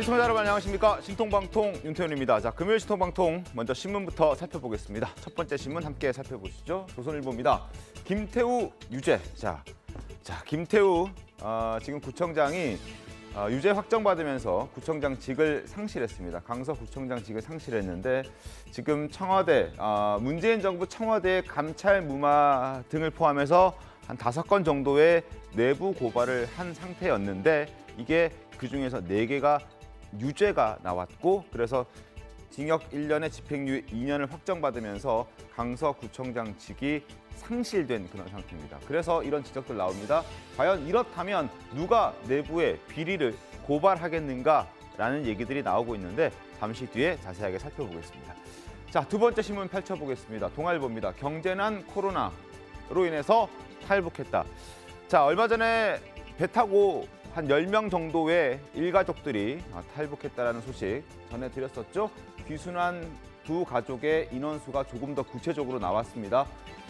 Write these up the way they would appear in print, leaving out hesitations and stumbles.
시청자 여러분 안녕하십니까. 신통방통 윤태훈입니다. 자, 금요일 신통방통 먼저 신문부터 살펴보겠습니다. 첫 번째 신문 함께 살펴보시죠. 조선일보입니다. 김태우 유죄. 자, 김태우 지금 구청장이 유죄 확정받으면서 구청장직을 상실했습니다. 강서구청장직을 상실했는데 지금 청와대, 문재인 정부 청와대의 감찰 무마 등을 포함해서 한 5건 정도의 내부 고발을 한 상태였는데 이게 그중에서 4개가 유죄가 나왔고 그래서 징역 1년에 집행유예 2년을 확정받으면서 강서구청장직이 상실된 그런 상태입니다. 그래서 이런 지적들 나옵니다. 과연 이렇다면 누가 내부의 비리를 고발하겠는가라는 얘기들이 나오고 있는데 잠시 뒤에 자세하게 살펴보겠습니다. 자, 두 번째 신문 펼쳐보겠습니다. 동아일보입니다. 경제난 코로나로 인해서 탈북했다. 자, 얼마 전에 배 타고 한 10명 정도의 일가족들이 탈북했다라는 소식 전해드렸었죠. 귀순한 두 가족의 인원수가 조금 더 구체적으로 나왔습니다.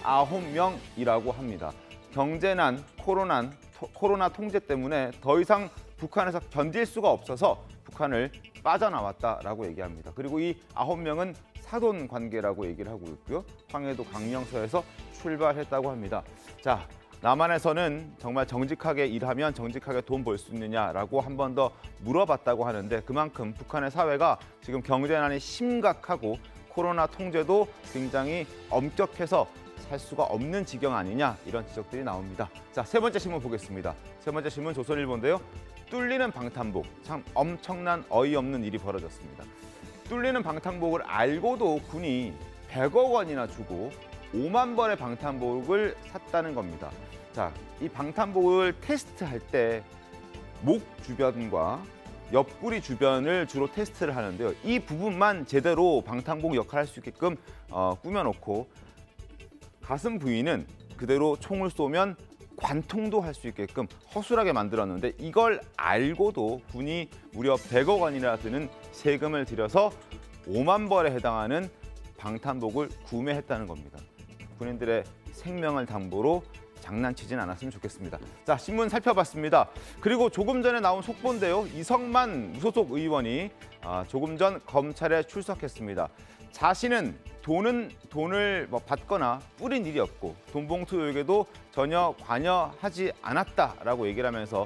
9명이라고 합니다. 경제난, 코로나 통제 때문에 더 이상 북한에서 견딜 수가 없어서 북한을 빠져나왔다라고 얘기합니다. 그리고 이 9명은 사돈 관계라고 얘기를 하고 있고요. 황해도 강령서에서 출발했다고 합니다. 자, 남한에서는 정말 정직하게 일하면 정직하게 돈 벌 수 있느냐라고 한 번 더 물어봤다고 하는데 그만큼 북한의 사회가 지금 경제난이 심각하고 코로나 통제도 굉장히 엄격해서 살 수가 없는 지경 아니냐 이런 지적들이 나옵니다. 자, 세 번째 신문 보겠습니다. 세 번째 신문 조선일보인데요. 뚫리는 방탄복, 참 엄청난 어이없는 일이 벌어졌습니다. 뚫리는 방탄복을 알고도 군이 100억 원이나 주고 5만 벌의 방탄복을 샀다는 겁니다. 자, 이 방탄복을 테스트할 때 목 주변과 옆구리 주변을 주로 테스트를 하는데요. 이 부분만 제대로 방탄복 역할을 할 수 있게끔 꾸며놓고 가슴 부위는 그대로 총을 쏘면 관통도 할 수 있게끔 허술하게 만들었는데 이걸 알고도 군이 무려 100억 원이나 드는 세금을 들여서 5만 벌에 해당하는 방탄복을 구매했다는 겁니다. 군인들의 생명을 담보로 장난치진 않았으면 좋겠습니다. 자, 신문 살펴봤습니다. 그리고 조금 전에 나온 속보인데요. 이성만 무소속 의원이 조금 전 검찰에 출석했습니다. 자신은 돈을 받거나 뿌린 일이 없고 돈봉투 의혹에도 전혀 관여하지 않았다라고 얘기를 하면서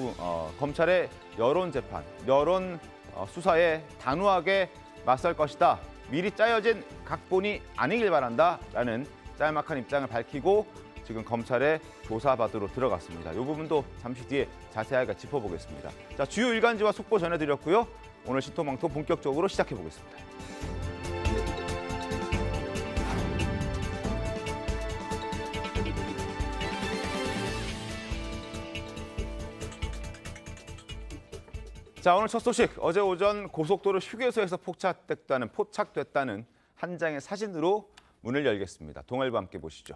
검찰의 여론 재판, 여론 수사에 단호하게 맞설 것이다. 미리 짜여진 각본이 아니길 바란다라는 짤막한 입장을 밝히고 지금 검찰에 조사받으러 들어갔습니다. 이 부분도 잠시 뒤에 자세하게 짚어보겠습니다. 자, 주요 일간지와 속보 전해드렸고요. 오늘 신통방통 본격적으로 시작해보겠습니다. 자, 오늘 첫 소식. 어제 오전 고속도로 휴게소에서 포착됐다는 한 장의 사진으로 문을 열겠습니다. 동아일보 함께 보시죠.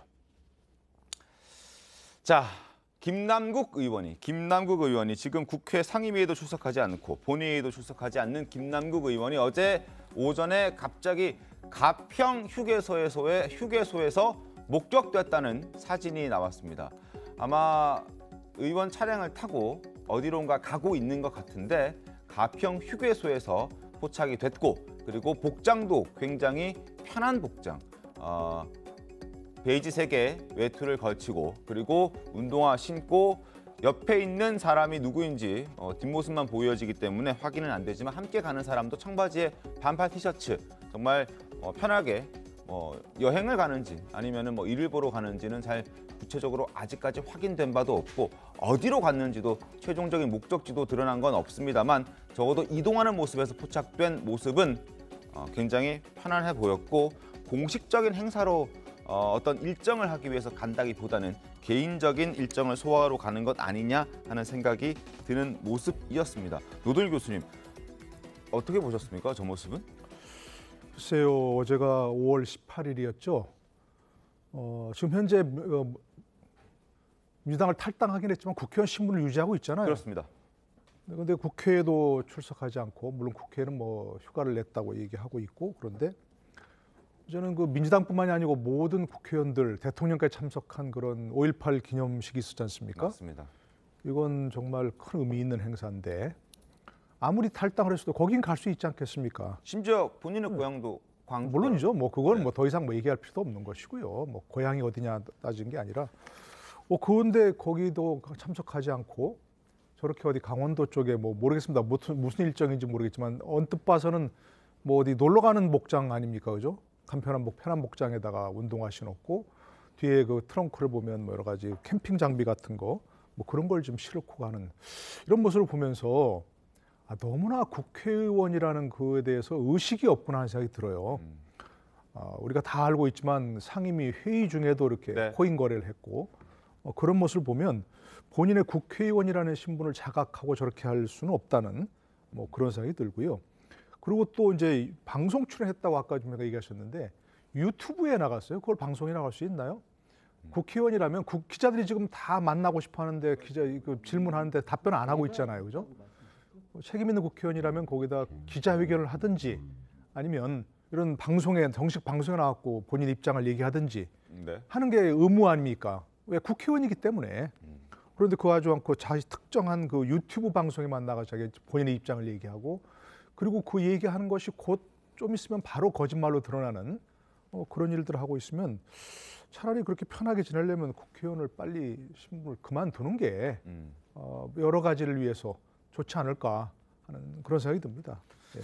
자, 김남국 의원이 지금 국회 상임위에도 출석하지 않고 본회의에도 출석하지 않는 김남국 의원이 어제 오전에 갑자기 가평 휴게소에서 목격됐다는 사진이 나왔습니다. 아마 의원 차량을 타고 어디론가 가고 있는 것 같은데 가평 휴게소에서 포착이 됐고 그리고 복장도 굉장히 편한 복장. 베이지색의 외투를 걸치고 그리고 운동화 신고 옆에 있는 사람이 누구인지 뒷모습만 보여지기 때문에 확인은 안 되지만 함께 가는 사람도 청바지에 반팔 티셔츠 정말 편하게 여행을 가는지 아니면 일을 보러 가는지는 잘 구체적으로 아직까지 확인된 바도 없고 어디로 갔는지도 최종적인 목적지도 드러난 건 없습니다만 적어도 이동하는 모습에서 포착된 모습은 굉장히 편안해 보였고 공식적인 행사로 어떤 일정을 하기 위해서 간다기보다는 개인적인 일정을 소화하러 가는 것 아니냐 하는 생각이 드는 모습이었습니다. 노동일 교수님, 어떻게 보셨습니까? 저 모습은? 글쎄요, 어제가 5월 18일이었죠. 지금 현재 민주당을 탈당하긴 했지만 국회의원 신분을 유지하고 있잖아요. 그렇습니다. 그런데 국회에도 출석하지 않고 물론 국회는 휴가를 냈다고 얘기하고 있고 그런데 저는 민주당뿐만이 아니고 모든 국회의원들 대통령까지 참석한 그런 5.18 기념식이 있었지 않습니까? 맞습니다. 이건 정말 큰 의미 있는 행사인데 아무리 탈당을 했어도 거긴 갈 수 있지 않겠습니까? 심지어 본인의 고향도 광주. 물론이죠. 뭐 그건 뭐 더 이상 뭐 얘기할 필요도 없는 것이고요. 뭐 고향이 어디냐 따지는 게 아니라 그런데 거기도 참석하지 않고 저렇게 어디 강원도 쪽에 뭐 모르겠습니다. 무슨 일정인지 모르겠지만 언뜻 봐서는 뭐 어디 놀러 가는 목장 아닙니까, 그죠? 간편한 편한 목장에다가 운동화 신었고 뒤에 그 트렁크를 보면 뭐 여러 가지 캠핑 장비 같은 거 뭐 그런 걸 좀 실고 가는 이런 모습을 보면서 너무나 국회의원이라는 그에 대해서 의식이 없구나 하는 생각이 들어요. 우리가 다 알고 있지만 상임위 회의 중에도 이렇게 네. 코인 거래를 했고 그런 모습을 보면 본인의 국회의원이라는 신분을 자각하고 저렇게 할 수는 없다는 뭐 그런 생각이 들고요. 그리고 또 이제 방송 출연했다고 아까 좀 얘기하셨는데 유튜브에 나갔어요. 그걸 방송에 나갈 수 있나요? 국회의원이라면 기자들이 지금 다 만나고 싶어 하는데 질문하는데 답변 안 하고 있잖아요. 그죠? 책임 있는 국회의원이라면 거기다 기자회견을 하든지 아니면 이런 정식 방송에 나왔고 본인 입장을 얘기하든지 네. 하는 게 의무 아닙니까? 왜 국회의원이기 때문에. 그런데 그거 하지 않고 자기 특정한 그 유튜브 방송에만 나가 자기 본인의 입장을 얘기하고 그리고 그 얘기하는 것이 곧 좀 있으면 바로 거짓말로 드러나는 그런 일들을 하고 있으면 차라리 그렇게 편하게 지내려면 국회의원을 빨리 신분을 그만두는 게 여러 가지를 위해서 좋지 않을까 하는 그런 생각이 듭니다. 예.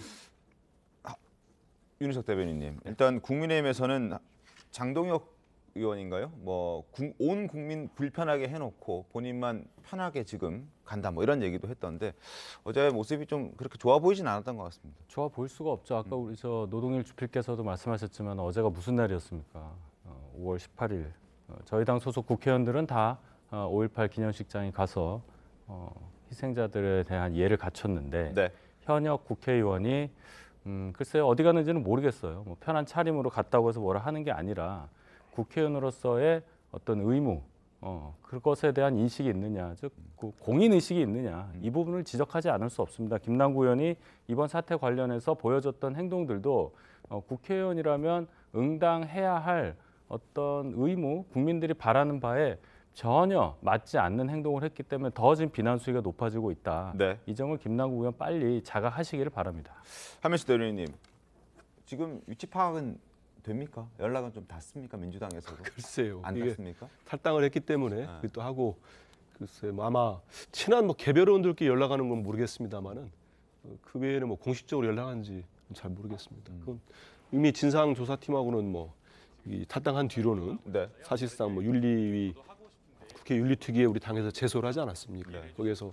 윤희석 대변인님, 일단 국민의힘에서는 장동혁 의원인가요? 온 국민 불편하게 해놓고 본인만 편하게 지금 간다 뭐 이런 얘기도 했던데 어제 모습이 좀 그렇게 좋아 보이진 않았던 것 같습니다. 좋아 보일 수가 없죠. 아까 우리 노동일 주필께서도 말씀하셨지만 어제가 무슨 날이었습니까? 5월 18일. 저희 당 소속 국회의원들은 다 5.18 기념식장에 가서 희생자들에 대한 이해를 갖췄는데 네. 현역 국회의원이 글쎄요 어디 갔는지는 모르겠어요. 뭐 편한 차림으로 갔다고 해서 뭐라 하는 게 아니라 국회의원으로서의 어떤 의무, 그것에 대한 인식이 있느냐, 즉 공인 의식이 있느냐 이 부분을 지적하지 않을 수 없습니다. 김남구 의원이 이번 사태 관련해서 보여줬던 행동들도 국회의원이라면 응당해야 할 어떤 의무, 국민들이 바라는 바에 전혀 맞지 않는 행동을 했기 때문에 더 지금 비난 수위가 높아지고 있다. 네. 이 점을 김남구 의원 빨리 자각하시기를 바랍니다. 한명식 대변인님, 지금 위치 파악은 됩니까? 연락은 좀 닿습니까? 민주당에서도? 글쎄요. 안 이게 닿습니까? 탈당을 했기 때문에 또 하고 글쎄 아마 친한 개별의원들끼리 연락하는 건 모르겠습니다만은 그 외에는 뭐 공식적으로 연락한지 잘 모르겠습니다. 그건 이미 진상조사팀하고는 이 탈당한 뒤로는 네. 사실상 윤리위 국회 윤리특위에 우리 당에서 제소를 하지 않았습니까? 네. 거기에서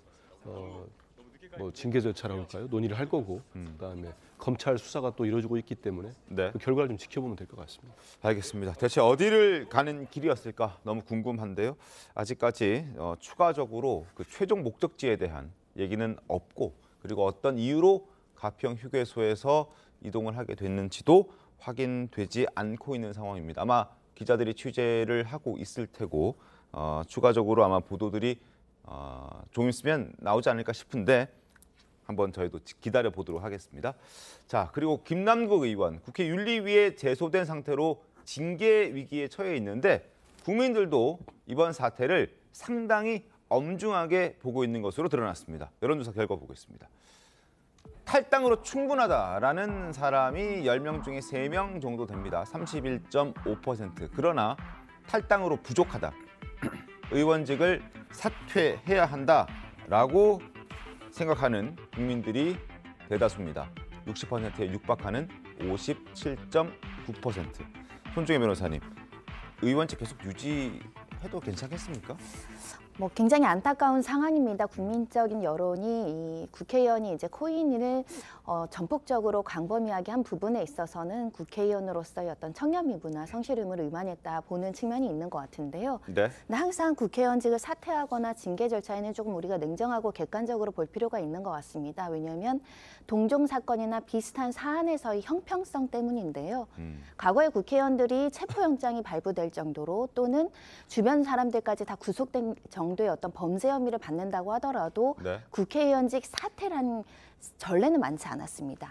징계 절차라고 할까요? 논의를 할 거고 그다음에 검찰 수사가 또 이루어지고 있기 때문에 네. 그 결과를 좀 지켜보면 될 것 같습니다. 알겠습니다. 대체 어디를 가는 길이었을까 너무 궁금한데요. 아직까지 추가적으로 그 최종 목적지에 대한 얘기는 없고 그리고 어떤 이유로 가평 휴게소에서 이동을 하게 됐는지도 확인되지 않고 있는 상황입니다. 아마 기자들이 취재를 하고 있을 테고 추가적으로 아마 보도들이 좀 있으면 나오지 않을까 싶은데 한번 저희도 기다려 보도록 하겠습니다. 자, 그리고 김남국 의원 국회 윤리위에 제소된 상태로 징계 위기에 처해 있는데 국민들도 이번 사태를 상당히 엄중하게 보고 있는 것으로 드러났습니다. 여론조사 결과 보겠습니다. 탈당으로 충분하다라는 사람이 10명 중에 3명 정도 됩니다. 31.5%. 그러나 탈당으로 부족하다. 의원직을 사퇴해야 한다라고 생각하는 국민들이 대다수입니다. 60%에 육박하는 57.9%. 손중혜 변호사님, 의원직 계속 유지해도 괜찮겠습니까? 굉장히 안타까운 상황입니다. 국민적인 여론이 이 국회의원이 이제 코인을 전폭적으로 광범위하게 한 부분에 있어서는 국회의원으로서의 어떤 청렴이구나 성실 의무를 위반했다 보는 측면이 있는 것 같은데요. 네. 근데 항상 국회의원직을 사퇴하거나 징계 절차에는 조금 우리가 냉정하고 객관적으로 볼 필요가 있는 것 같습니다. 왜냐하면 동종 사건이나 비슷한 사안에서의 형평성 때문인데요. 과거에 국회의원들이 체포영장이 발부될 정도로 또는 주변 사람들까지 다 구속된 정도의 어떤 범죄 혐의를 받는다고 하더라도 네. 국회의원직 사퇴라는 전례는 많지 않았습니다.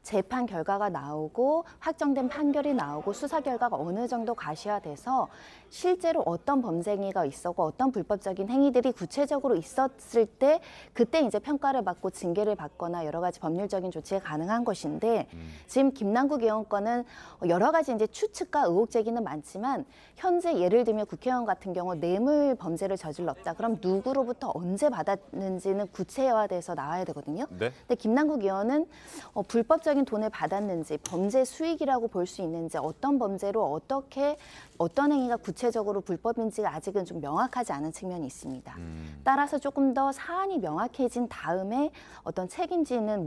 재판 결과가 나오고 확정된 판결이 나오고 수사 결과가 어느 정도 가시화돼서 실제로 어떤 범죄 행위가 있었고 어떤 불법적인 행위들이 구체적으로 있었을 때 그때 이제 평가를 받고 징계를 받거나 여러 가지 법률적인 조치가 가능한 것인데 지금 김남국 의원 건은 여러 가지 이제 추측과 의혹 제기는 많지만 현재 예를 들면 국회의원 같은 경우 뇌물 범죄를 저질렀다. 그럼 누구로부터 언제 받았는지는 구체화돼서 나와야 되거든요. 네. 근데 김남국 의원은 불법적인 돈을 받았는지 범죄 수익이라고 볼 수 있는지 어떤 범죄로 어떻게 어떤 행위가 구체적으로 불법인지가 아직은 좀 명확하지 않은 측면이 있습니다. 따라서 조금 더 사안이 명확해진 다음에 어떤 책임지는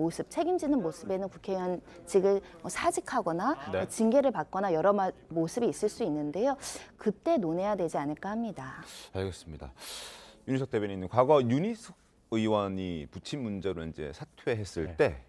모습에는 국회의원직을 사직하거나 네. 징계를 받거나 여러 모습이 있을 수 있는데요. 그때 논해야 되지 않을까 합니다. 알겠습니다. 윤희석 대변인님, 과거 윤희숙 의원이 부친 문제로 이제 사퇴했을 때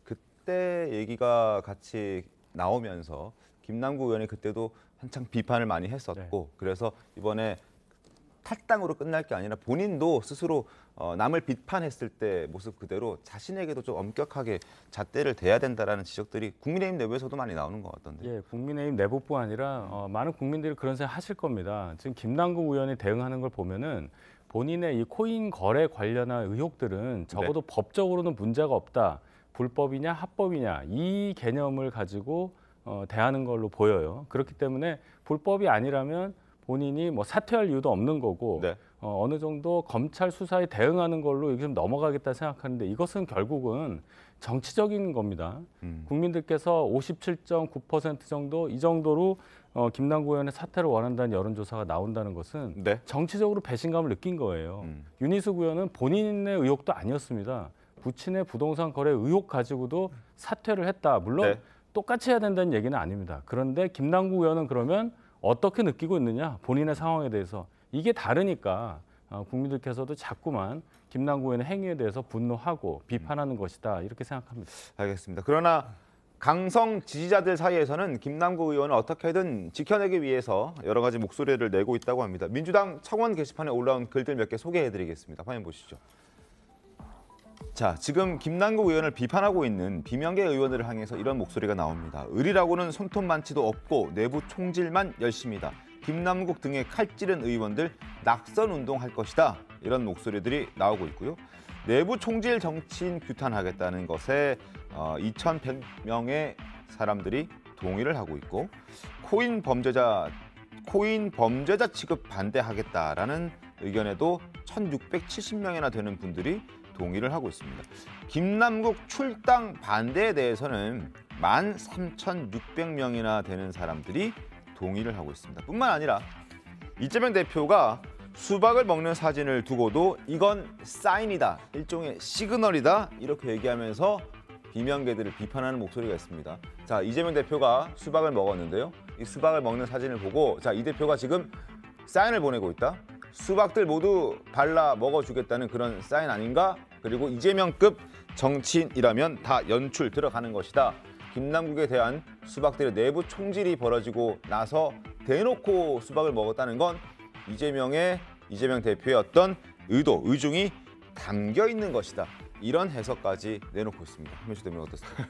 그때 얘기가 같이 나오면서 김남국 의원이 그때도 한창 비판을 많이 했었고 그래서 이번에 탈당으로 끝날 게 아니라 본인도 스스로 남을 비판했을 때 모습 그대로 자신에게도 좀 엄격하게 잣대를 대야 된다라는 지적들이 국민의힘 내부에서도 많이 나오는 것 같던데. 예, 국민의힘 내부뿐 아니라 많은 국민들이 그런 생각 하실 겁니다. 지금 김남국 의원이 대응하는 걸 보면은 본인의 이 코인 거래 관련한 의혹들은 적어도 법적으로는 문제가 없다. 불법이냐 합법이냐 이 개념을 가지고 대하는 걸로 보여요. 그렇기 때문에 불법이 아니라면 본인이 뭐 사퇴할 이유도 없는 거고 네. 어느 정도 검찰 수사에 대응하는 걸로 이게 좀 넘어가겠다 생각하는데 이것은 결국은 정치적인 겁니다. 국민들께서 57.9% 정도 이 정도로 김남국 의원의 사퇴를 원한다는 여론조사가 나온다는 것은 네. 정치적으로 배신감을 느낀 거예요. 윤희숙 의원은 본인의 의혹도 아니었습니다. 부친의 부동산 거래 의혹 가지고도 사퇴를 했다. 물론 네. 똑같이 해야 된다는 얘기는 아닙니다. 그런데 김남국 의원은 그러면 어떻게 느끼고 있느냐? 본인의 상황에 대해서. 이게 다르니까 국민들께서도 자꾸만 김남국 의원의 행위에 대해서 분노하고 비판하는 것이다. 이렇게 생각합니다. 알겠습니다. 그러나 강성 지지자들 사이에서는 김남국 의원을 어떻게든 지켜내기 위해서 여러 가지 목소리를 내고 있다고 합니다. 민주당 청원 게시판에 올라온 글들 몇 개 소개해드리겠습니다. 화면 보시죠. 자, 지금 김남국 의원을 비판하고 있는 비명계 의원들을 향해서 이런 목소리가 나옵니다. 의리라고는 손톱 만치도 없고 내부 총질만 열심이다. 김남국 등의 칼찌른 의원들 낙선 운동할 것이다. 이런 목소리들이 나오고 있고요. 내부 총질 정치인 규탄하겠다는 것에 2,100명의 사람들이 동의를 하고 있고 코인 범죄자 취급 반대하겠다라는 의견에도 1,670명이나 되는 분들이 동의를 하고 있습니다. 김남국 출당 반대에 대해서는 13,600명이나 되는 사람들이 동의를 하고 있습니다. 뿐만 아니라 이재명 대표가 수박을 먹는 사진을 두고도 이건 사인이다, 일종의 시그널이다 이렇게 얘기하면서 비명계들을 비판하는 목소리가 있습니다. 자, 이재명 대표가 수박을 먹었는데요. 이 수박을 먹는 사진을 보고 자, 이 대표가 지금 사인을 보내고 있다. 수박들 모두 발라 먹어주겠다는 그런 사인 아닌가? 그리고 이재명급 정치인이라면 다 연출 들어가는 것이다. 김남국에 대한 수박들의 내부 총질이 벌어지고 나서 대놓고 수박을 먹었다는 건 이재명 대표의 어떤 의도, 의중이 담겨 있는 것이다. 이런 해석까지 내놓고 있습니다. 한민수 대변인 어떻습니까?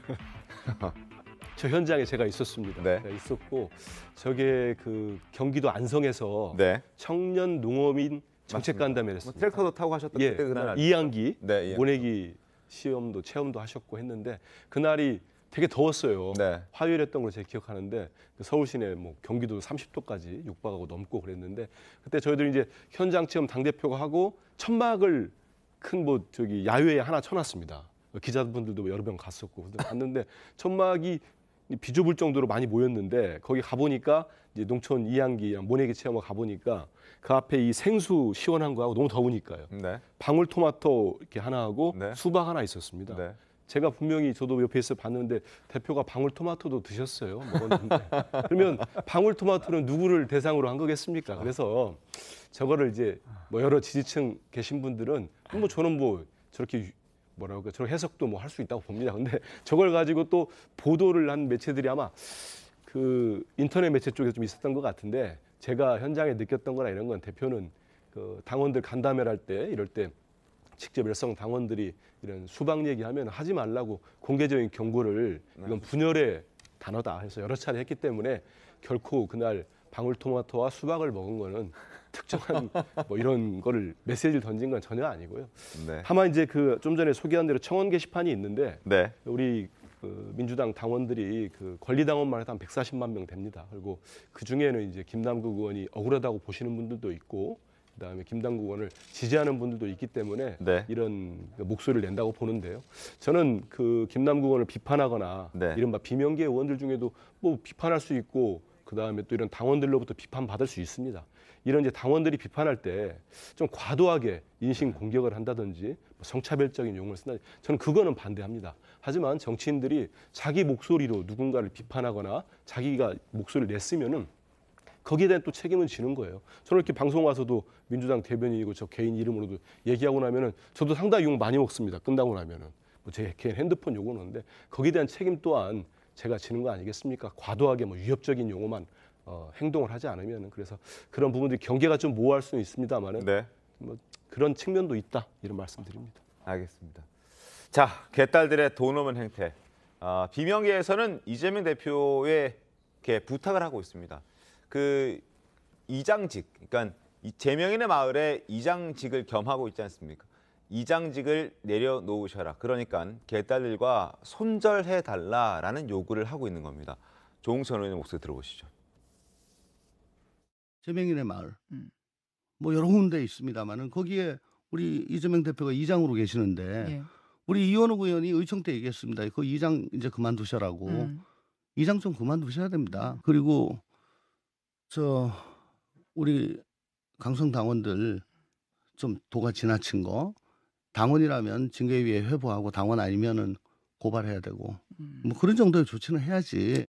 저 현장에 제가 있었습니다. 네. 제가 있었고 저게 그 경기도 안성에서 네. 청년 농어민 정책간담회를 했습니다. 트랙터도 타고 하셨던 예, 그때 그날 이항기 네, 모내기 시험도 체험도 하셨고 했는데 그날이 되게 더웠어요. 네. 화요일했던 걸 제가 기억하는데 그 서울 시내 뭐 경기도 30도까지 육박하고 넘고 그랬는데 그때 저희들이 이제 현장 체험 당 대표가 하고 천막을 큰 뭐 저기 야외에 하나 쳐놨습니다. 기자분들도 여러 명 갔었고 갔는데 천막이 비좁을 정도로 많이 모였는데 거기 가보니까 이제 농촌 이항기 모내기 체험을 가보니까 그 앞에 이 생수 시원한 거하고 너무 더우니까요. 네. 방울토마토 이렇게 하나 하고 네. 수박 하나 있었습니다. 네. 제가 분명히 저도 옆에서 봤는데 대표가 방울토마토도 드셨어요. 먹었는데. 그러면 방울토마토는 누구를 대상으로 한 거겠습니까? 그래서 저거를 이제 뭐 여러 지지층 계신 분들은 뭐 저는 뭐 저렇게 뭐라고 저런 해석도 뭐 할 수 있다고 봅니다. 근데 저걸 가지고 또 보도를 한 매체들이 아마 그 인터넷 매체 쪽에 좀 있었던 것 같은데 제가 현장에 느꼈던 거나 이런 건 대표는 그 당원들 간담회를 할 때 이럴 때 직접 열성 당원들이 이런 수박 얘기하면 하지 말라고 공개적인 경고를 이건 분열의 단어다 해서 여러 차례 했기 때문에 결코 그날 방울토마토와 수박을 먹은 거는 특정한 뭐 이런 거를 메시지를 던진 건 전혀 아니고요. 네. 다만 이제 그 좀 전에 소개한 대로 청원 게시판이 있는데 네. 우리 그 민주당 당원들이 그 권리당원만 해도 한 140만 명 됩니다. 그리고 그 중에는 이제 김남국 의원이 억울하다고 보시는 분들도 있고, 그다음에 김남국 의원을 지지하는 분들도 있기 때문에 네. 이런 목소리를 낸다고 보는데요. 저는 그 김남국 의원을 비판하거나 네. 이른바 비명계 의원들 중에도 뭐 비판할 수 있고, 그다음에 또 이런 당원들로부터 비판받을 수 있습니다. 이런 이제 당원들이 비판할 때 좀 과도하게 인신 공격을 한다든지 뭐 성차별적인 용어를 쓴다, 저는 그거는 반대합니다. 하지만 정치인들이 자기 목소리로 누군가를 비판하거나 자기가 목소리를 냈으면은 거기에 대한 또 책임은 지는 거예요. 저는 이렇게 방송 와서도 민주당 대변인이고 저 개인 이름으로도 얘기하고 나면은 저도 상당히 욕 많이 먹습니다. 끝나고 나면은 뭐 제 개인 핸드폰 욕은 오는데 거기에 대한 책임 또한 제가 지는 거 아니겠습니까? 과도하게 뭐 위협적인 용어만 행동을 하지 않으면. 그래서 그런 부분들이 경계가 좀 모호할 수는 있습니다만은 네. 뭐 그런 측면도 있다 이런 말씀드립니다. 알겠습니다. 자, 개딸들의 돈 없는 행태. 비명계에서는 이재명 대표에게 부탁을 하고 있습니다. 그 이장직, 그러니까 제명인의 마을에 이장직을 겸하고 있지 않습니까? 이장직을 내려놓으셔라. 그러니까 개딸들과 손절해달라라는 요구를 하고 있는 겁니다. 조홍천 의원의 목소리 들어보시죠. 제명인의 마을 뭐 여러 군데 있습니다만은 거기에 우리 이재명 대표가 이장으로 계시는데 예. 우리 이원욱 의원이 의총 때 얘기했습니다. 그 이장 이제 그만두셔라고. 이장 좀 그만두셔야 됩니다. 그리고 저 우리 강성 당원들 좀 도가 지나친 거, 당원이라면 징계위에 회부하고 당원 아니면은 고발해야 되고 뭐 그런 정도의 조치는 해야지.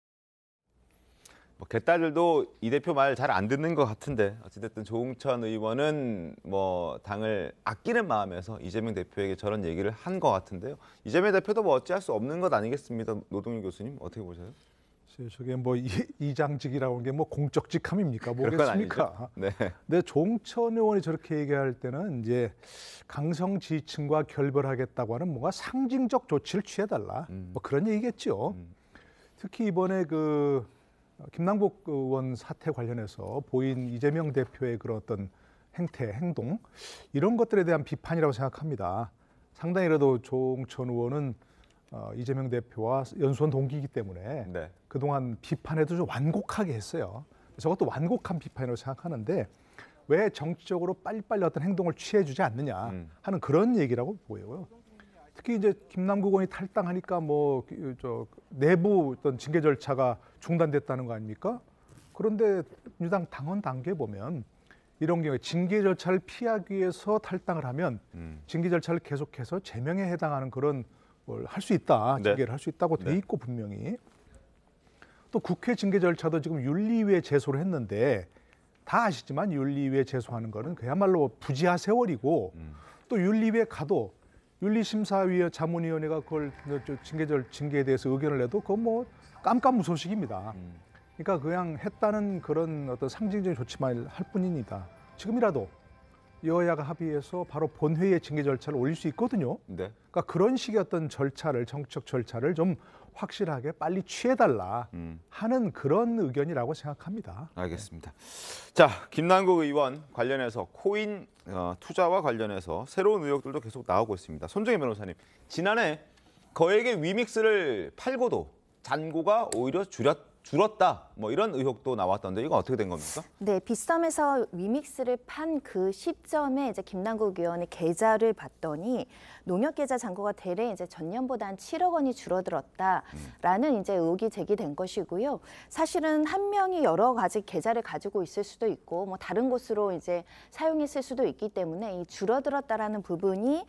뭐 개딸들도 이 대표 말 잘 안 듣는 것 같은데 어찌됐든 조홍천 의원은 뭐 당을 아끼는 마음에서 이재명 대표에게 저런 얘기를 한 것 같은데요. 이재명 대표도 뭐 어찌할 수 없는 것 아니겠습니다. 노동일 교수님 어떻게 보세요? 저게 뭐 이장직이라고 하는 게 뭐 공적직함입니까? 뭐겠습니까? 네. 근데 조홍천 의원이 저렇게 얘기할 때는 이제 강성 지지층과 결별하겠다고 하는 뭔가 상징적 조치를 취해달라. 뭐 그런 얘기겠죠. 특히 이번에 그 김남국 의원 사태 관련해서 보인 이재명 대표의 그런 어떤 행태, 행동 이런 것들에 대한 비판이라고 생각합니다. 상당히 그래도 조홍천 의원은 이재명 대표와 연수원 동기이기 때문에 네. 그동안 비판에도 좀 완곡하게 했어요. 저것도 완곡한 비판이라고 생각하는데 왜 정치적으로 빨리빨리 어떤 행동을 취해주지 않느냐 하는 그런 얘기라고 보여요. 특히 이제 김남국 의원이 탈당하니까 뭐 저 내부 어떤 징계 절차가 중단됐다는 거 아닙니까? 그런데 민주당 당원 단계에 보면 이런 경우에 징계 절차를 피하기 위해서 탈당을 하면 징계 절차를 계속해서 제명에 해당하는 그런 걸 할 수 있다, 네. 징계를 할 수 있다고 돼 있고 분명히 또 국회 징계 절차도 지금 윤리위에 제소를 했는데 다 아시지만 윤리위에 제소하는 거는 그야말로 부지하 세월이고 또 윤리위에 가도 윤리심사위원 자문위원회가 그걸 징계에 대해서 의견을 내도 그건 뭐 깜깜무소식입니다. 그러니까 그냥 했다는 그런 어떤 상징적인 조치만 할 뿐입니다. 지금이라도 여야가 합의해서 바로 본회의의 징계 절차를 올릴 수 있거든요. 네. 그러니까 그런 식의 어떤 절차를 정치적 절차를 좀 확실하게 빨리 취해달라 하는 그런 의견이라고 생각합니다. 알겠습니다. 자, 김남국 의원 관련해서 코인 투자와 관련해서 새로운 의혹들도 계속 나오고 있습니다. 손정혜 변호사님, 지난해 거액의 위믹스를 팔고도 잔고가 오히려 줄었다. 뭐 이런 의혹도 나왔던데 이거 어떻게 된 겁니까? 네, 빗썸에서 위믹스를 판 그 시점에 이제 김남국 의원의 계좌를 봤더니 농협 계좌 잔고가 대략 이제 전년보다 한 7억 원이 줄어들었다라는 이제 의혹이 제기된 것이고요. 사실은 한 명이 여러 가지 계좌를 가지고 있을 수도 있고 뭐 다른 곳으로 이제 사용했을 수도 있기 때문에 이 줄어들었다라는 부분이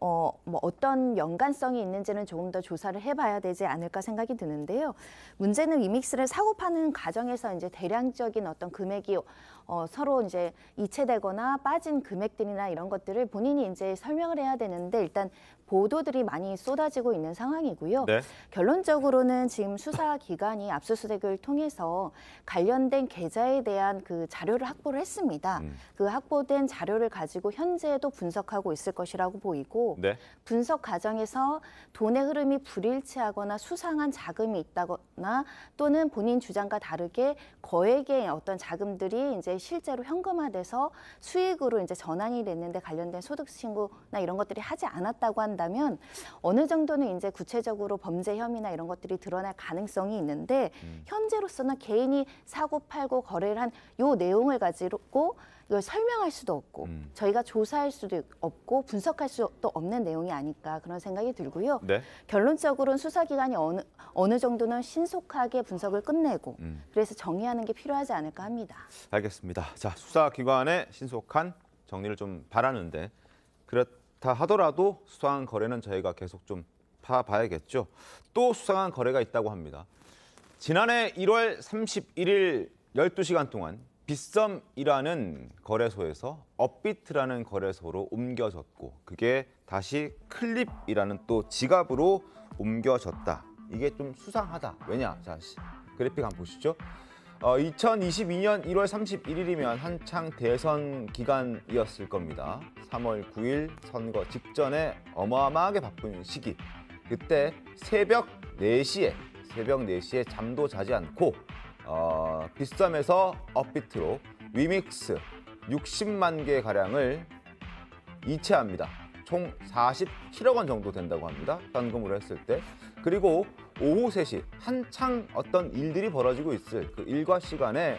뭐 어떤 연관성이 있는지는 조금 더 조사를 해봐야 되지 않을까 생각이 드는데요. 문제는 위믹스를 사고 파는 과정에서 이제 대량적인 어떤 금액이 서로 이제 이체되거나 빠진 금액들이나 이런 것들을 본인이 이제 설명을 해야 되는데 일단 보도들이 많이 쏟아지고 있는 상황이고요. 네. 결론적으로는 지금 수사기관이 압수수색을 통해서 관련된 계좌에 대한 그 자료를 확보를 했습니다. 그 확보된 자료를 가지고 현재도 분석하고 있을 것이라고 보이고 네. 분석 과정에서 돈의 흐름이 불일치하거나 수상한 자금이 있다거나 또는 본인 주장과 다르게 거액의 어떤 자금들이 이제 실제로 현금화돼서 수익으로 이제 전환이 됐는데 관련된 소득 신고나 이런 것들이 하지 않았다고 한다면 어느 정도는 이제 구체적으로 범죄 혐의나 이런 것들이 드러날 가능성이 있는데 현재로서는 개인이 사고 팔고 거래를 한 요 내용을 가지고 이걸 설명할 수도 없고 저희가 조사할 수도 없고 분석할 수도 없는 내용이 아닐까 그런 생각이 들고요. 네. 결론적으로는 수사기관이 어느 정도는 신속하게 분석을 끝내고 그래서 정리하는 게 필요하지 않을까 합니다. 알겠습니다. 자, 수사기관의 신속한 정리를 좀 바라는데 그렇다 하더라도 수상한 거래는 저희가 계속 좀 파봐야겠죠. 또 수상한 거래가 있다고 합니다. 지난해 1월 31일 12시간 동안 빗썸이라는 거래소에서 업비트라는 거래소로 옮겨졌고 그게 다시 클립이라는 또 지갑으로 옮겨졌다. 이게 좀 수상하다. 왜냐? 자, 그래픽 한번 보시죠. 2022년 1월 31일이면 한창 대선 기간이었을 겁니다. 3월 9일 선거 직전에 어마어마하게 바쁜 시기. 그때 새벽 4시에 잠도 자지 않고 빗썸에서 업비트로 위믹스 60만 개 가량을 이체합니다. 총 47억 원 정도 된다고 합니다. 현금으로 했을 때. 그리고 오후 3시 한창 어떤 일들이 벌어지고 있을 그 일과 시간에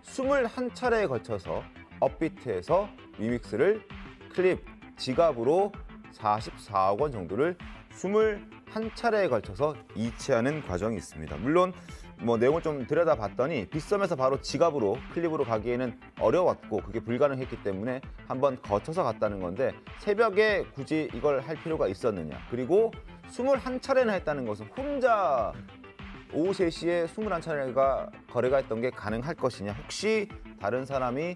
21차례에 걸쳐서 업비트에서 위믹스를 클립, 지갑으로 44억 원 정도를 21차례에 걸쳐서 이체하는 과정이 있습니다. 물론 뭐 내용을 좀 들여다봤더니 빗썸에서 바로 지갑으로 클립으로 가기에는 어려웠고 그게 불가능했기 때문에 한번 거쳐서 갔다는 건데 새벽에 굳이 이걸 할 필요가 있었느냐. 그리고 21차례나 했다는 것은 혼자 오후 3시에 21차례가 거래가 했던 게 가능할 것이냐. 혹시 다른 사람이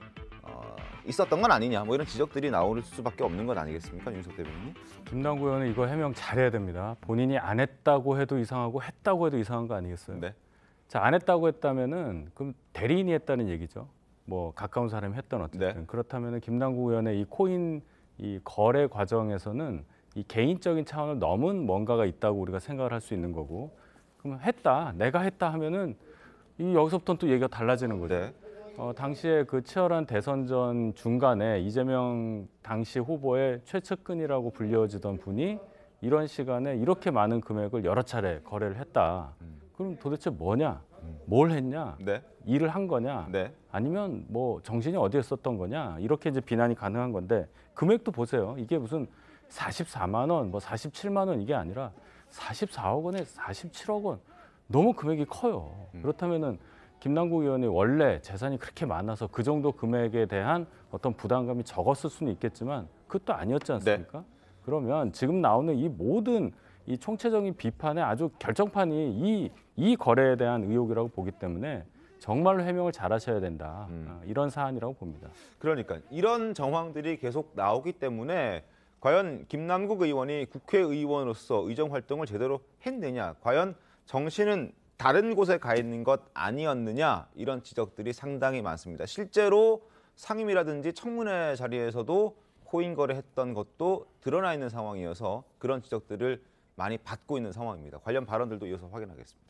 있었던 건 아니냐. 뭐 이런 지적들이 나올 수밖에 없는 건 아니겠습니까? 윤석 대변인님. 김남국 의원은 이거 해명 잘해야 됩니다. 본인이 안 했다고 해도 이상하고 했다고 해도 이상한 거 아니겠어요? 네. 자, 안 했다고 했다면은 그럼 대리인이 했다는 얘기죠. 뭐 가까운 사람이 했던 어쨌든. 네. 그렇다면은 김남국 의원의 이 코인 이 거래 과정에서는 이 개인적인 차원을 넘은 뭔가가 있다고 우리가 생각을 할 수 있는 거고. 그러면 했다, 내가 했다 하면은 이 여기서부터는 또 얘기가 달라지는 거죠. 네. 당시에 그 치열한 대선전 중간에 이재명 당시 후보의 최측근이라고 불려지던 분이 이런 시간에 이렇게 많은 금액을 여러 차례 거래를 했다. 그럼 도대체 뭐냐? 뭘 했냐? 네. 일을 한 거냐? 네. 아니면 뭐 정신이 어디에 썼던 거냐? 이렇게 이제 비난이 가능한 건데 금액도 보세요. 이게 무슨 44만 원, 뭐 47만 원 이게 아니라 44억 원에 47억 원. 너무 금액이 커요. 그렇다면은 김남국 의원이 원래 재산이 그렇게 많아서 그 정도 금액에 대한 어떤 부담감이 적었을 수는 있겠지만 그것도 아니었지 않습니까? 그러면 지금 나오는 이 모든 이 총체적인 비판의 아주 결정판이 이 거래에 대한 의혹이라고 보기 때문에 정말로 해명을 잘 하셔야 된다. 이런 사안이라고 봅니다. 그러니까 이런 정황들이 계속 나오기 때문에 과연 김남국 의원이 국회의원으로서 의정 활동을 제대로 했느냐, 과연 정신은 다른 곳에 가 있는 것 아니었느냐, 이런 지적들이 상당히 많습니다. 실제로 상임이라든지 청문회 자리에서도 코인 거래했던 것도 드러나 있는 상황이어서 그런 지적들을 많이 받고 있는 상황입니다. 관련 발언들도 이어서 확인하겠습니다.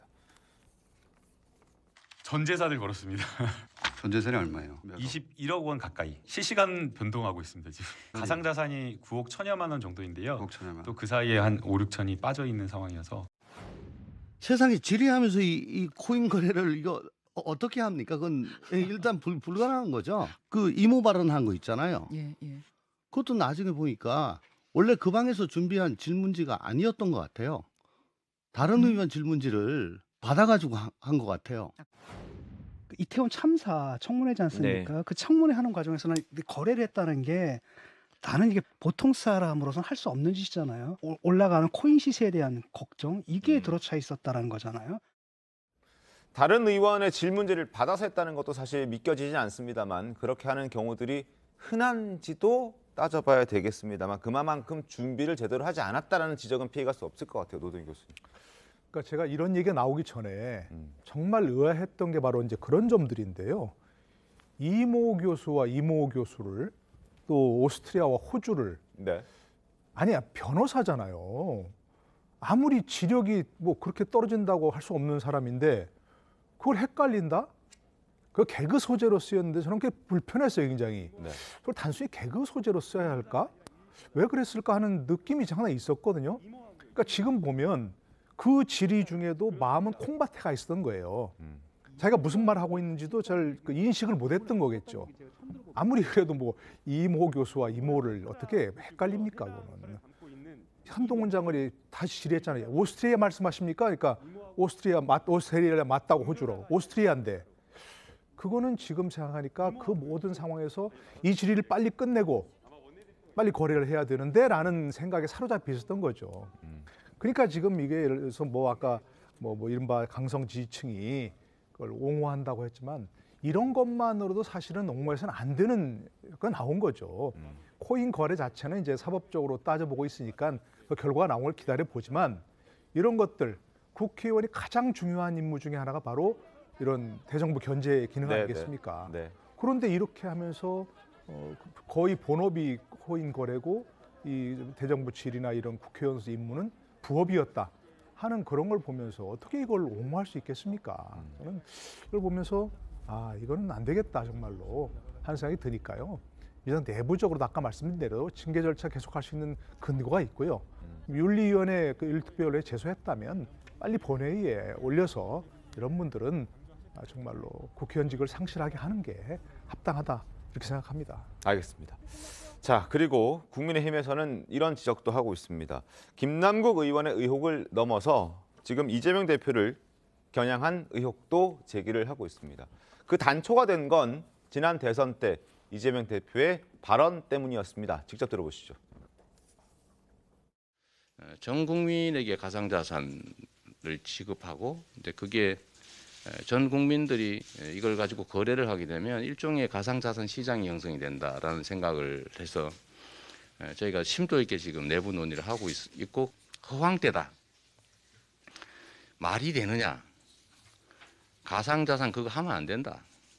전 재산을 걸었습니다. 전 재산이 얼마예요? 21억 원 가까이 실시간 변동하고 있습니다. 지금 가상 자산이 9억 1천여만 원 정도인데요. 9억 천여만. 또 그 사이에 한 5, 6천이 빠져 있는 상황이어서 세상이 지리하면서 이 코인 거래를 이거 어떻게 합니까? 그건 일단 불가능한 거죠. 그 이모 발언한 거 있잖아요. 예. 그것도 나중에 보니까 원래 그 방에서 준비한 질문지가 아니었던 것 같아요. 다른 의원 질문지를 받아가지고 한 것 같아요. 이태원 참사 청문회지 않습니까? 그 청문회 하는 과정에서는 거래를 했다는 게 나는 이게 보통 사람으로서는 할 수 없는 짓이잖아요. 올라가는 코인 시세에 대한 걱정, 이게 들어차 있었다라는 거잖아요. 다른 의원의 질문지를 받아서 했다는 것도 사실 믿겨지지 않습니다만 그렇게 하는 경우들이 흔한지도 따져봐야 되겠습니다만 그만큼 준비를 제대로 하지 않았다는 지적은 피해갈 수 없을 것 같아요. 노동희 교수님. 그러니까 제가 이런 얘기가 나오기 전에 정말 의아했던 게 바로 이제 그런 점들인데요. 이모 교수와 이모 교수를 또 오스트리아와 호주를 네. 아니야 변호사잖아요. 아무리 지력이 뭐 그렇게 떨어진다고 할 수 없는 사람인데 그걸 헷갈린다? 그 개그 소재로 쓰였는데 저는 꽤 불편했어요, 굉장히. 네. 그걸 단순히 개그 소재로 써야 할까? 왜 그랬을까 하는 느낌이 하나 있었거든요. 그러니까 지금 보면 그 질의 중에도 마음은 콩밭에 가 있었던 거예요. 자기가 무슨 말 하고 있는지도 잘 인식을 못했던 거겠죠. 아무리 그래도 뭐 이모 교수와 이모를 어떻게 헷갈립니까? 그거는. 한동훈 장관이 다시 질의했잖아요. 오스트리아 말씀하십니까? 그러니까 오스트리아 맞다고 호주로. 오스트리아인데. 그거는 지금 생각하니까 그 모든 상황에서 이 질의를 빨리 끝내고 빨리 거래를 해야 되는데 라는 생각에 사로잡혀 있었던 거죠. 그러니까 지금 이게 예를 들어서 뭐 아까 뭐 이른바 강성 지지층이 그걸 옹호한다고 했지만 이런 것만으로도 사실은 옹호해서는 안 되는 거 나온 거죠. 코인 거래 자체는 이제 사법적으로 따져보고 있으니까 그 결과가 나온 걸 기다려 보지만 이런 것들 국회의원이 가장 중요한 임무 중에 하나가 바로 이런 대정부 견제 기능 아니겠습니까? 네. 그런데 이렇게 하면서 거의 본업이 코인 거래고 이 대정부 질이나 이런 국회의원의 임무는 부업이었다 하는 그런 걸 보면서 어떻게 이걸 옹호할 수 있겠습니까? 저는 이걸 보면서 아 이거는 안 되겠다 정말로 하는 생각이 드니까요. 일단 내부적으로도 아까 말씀드린 대로 징계 절차 계속할 수 있는 근거가 있고요. 윤리위원회 그 1특별에 제소했다면 빨리 본회의에 올려서 이런 분들은 정말로 국회의원직을 상실하게 하는 게 합당하다 이렇게 생각합니다. 알겠습니다. 자, 그리고 국민의힘에서는 이런 지적도 하고 있습니다. 김남국 의원의 의혹을 넘어서 지금 이재명 대표를 겨냥한 의혹도 제기를 하고 있습니다. 그 단초가 된 건 지난 대선 때 이재명 대표의 발언 때문이었습니다. 직접 들어보시죠. 전 국민에게 가상자산을 취급하고 근데 그게 전 국민들이 이걸 가지고 거래를 하게 되면 일종의 가상자산 시장이 형성이 된다라는 생각을 해서 저희가 심도 있게 지금 내부 논의를 하고 있고 허황되다. 말이 되느냐. 가상자산 그거 하면 안 된다.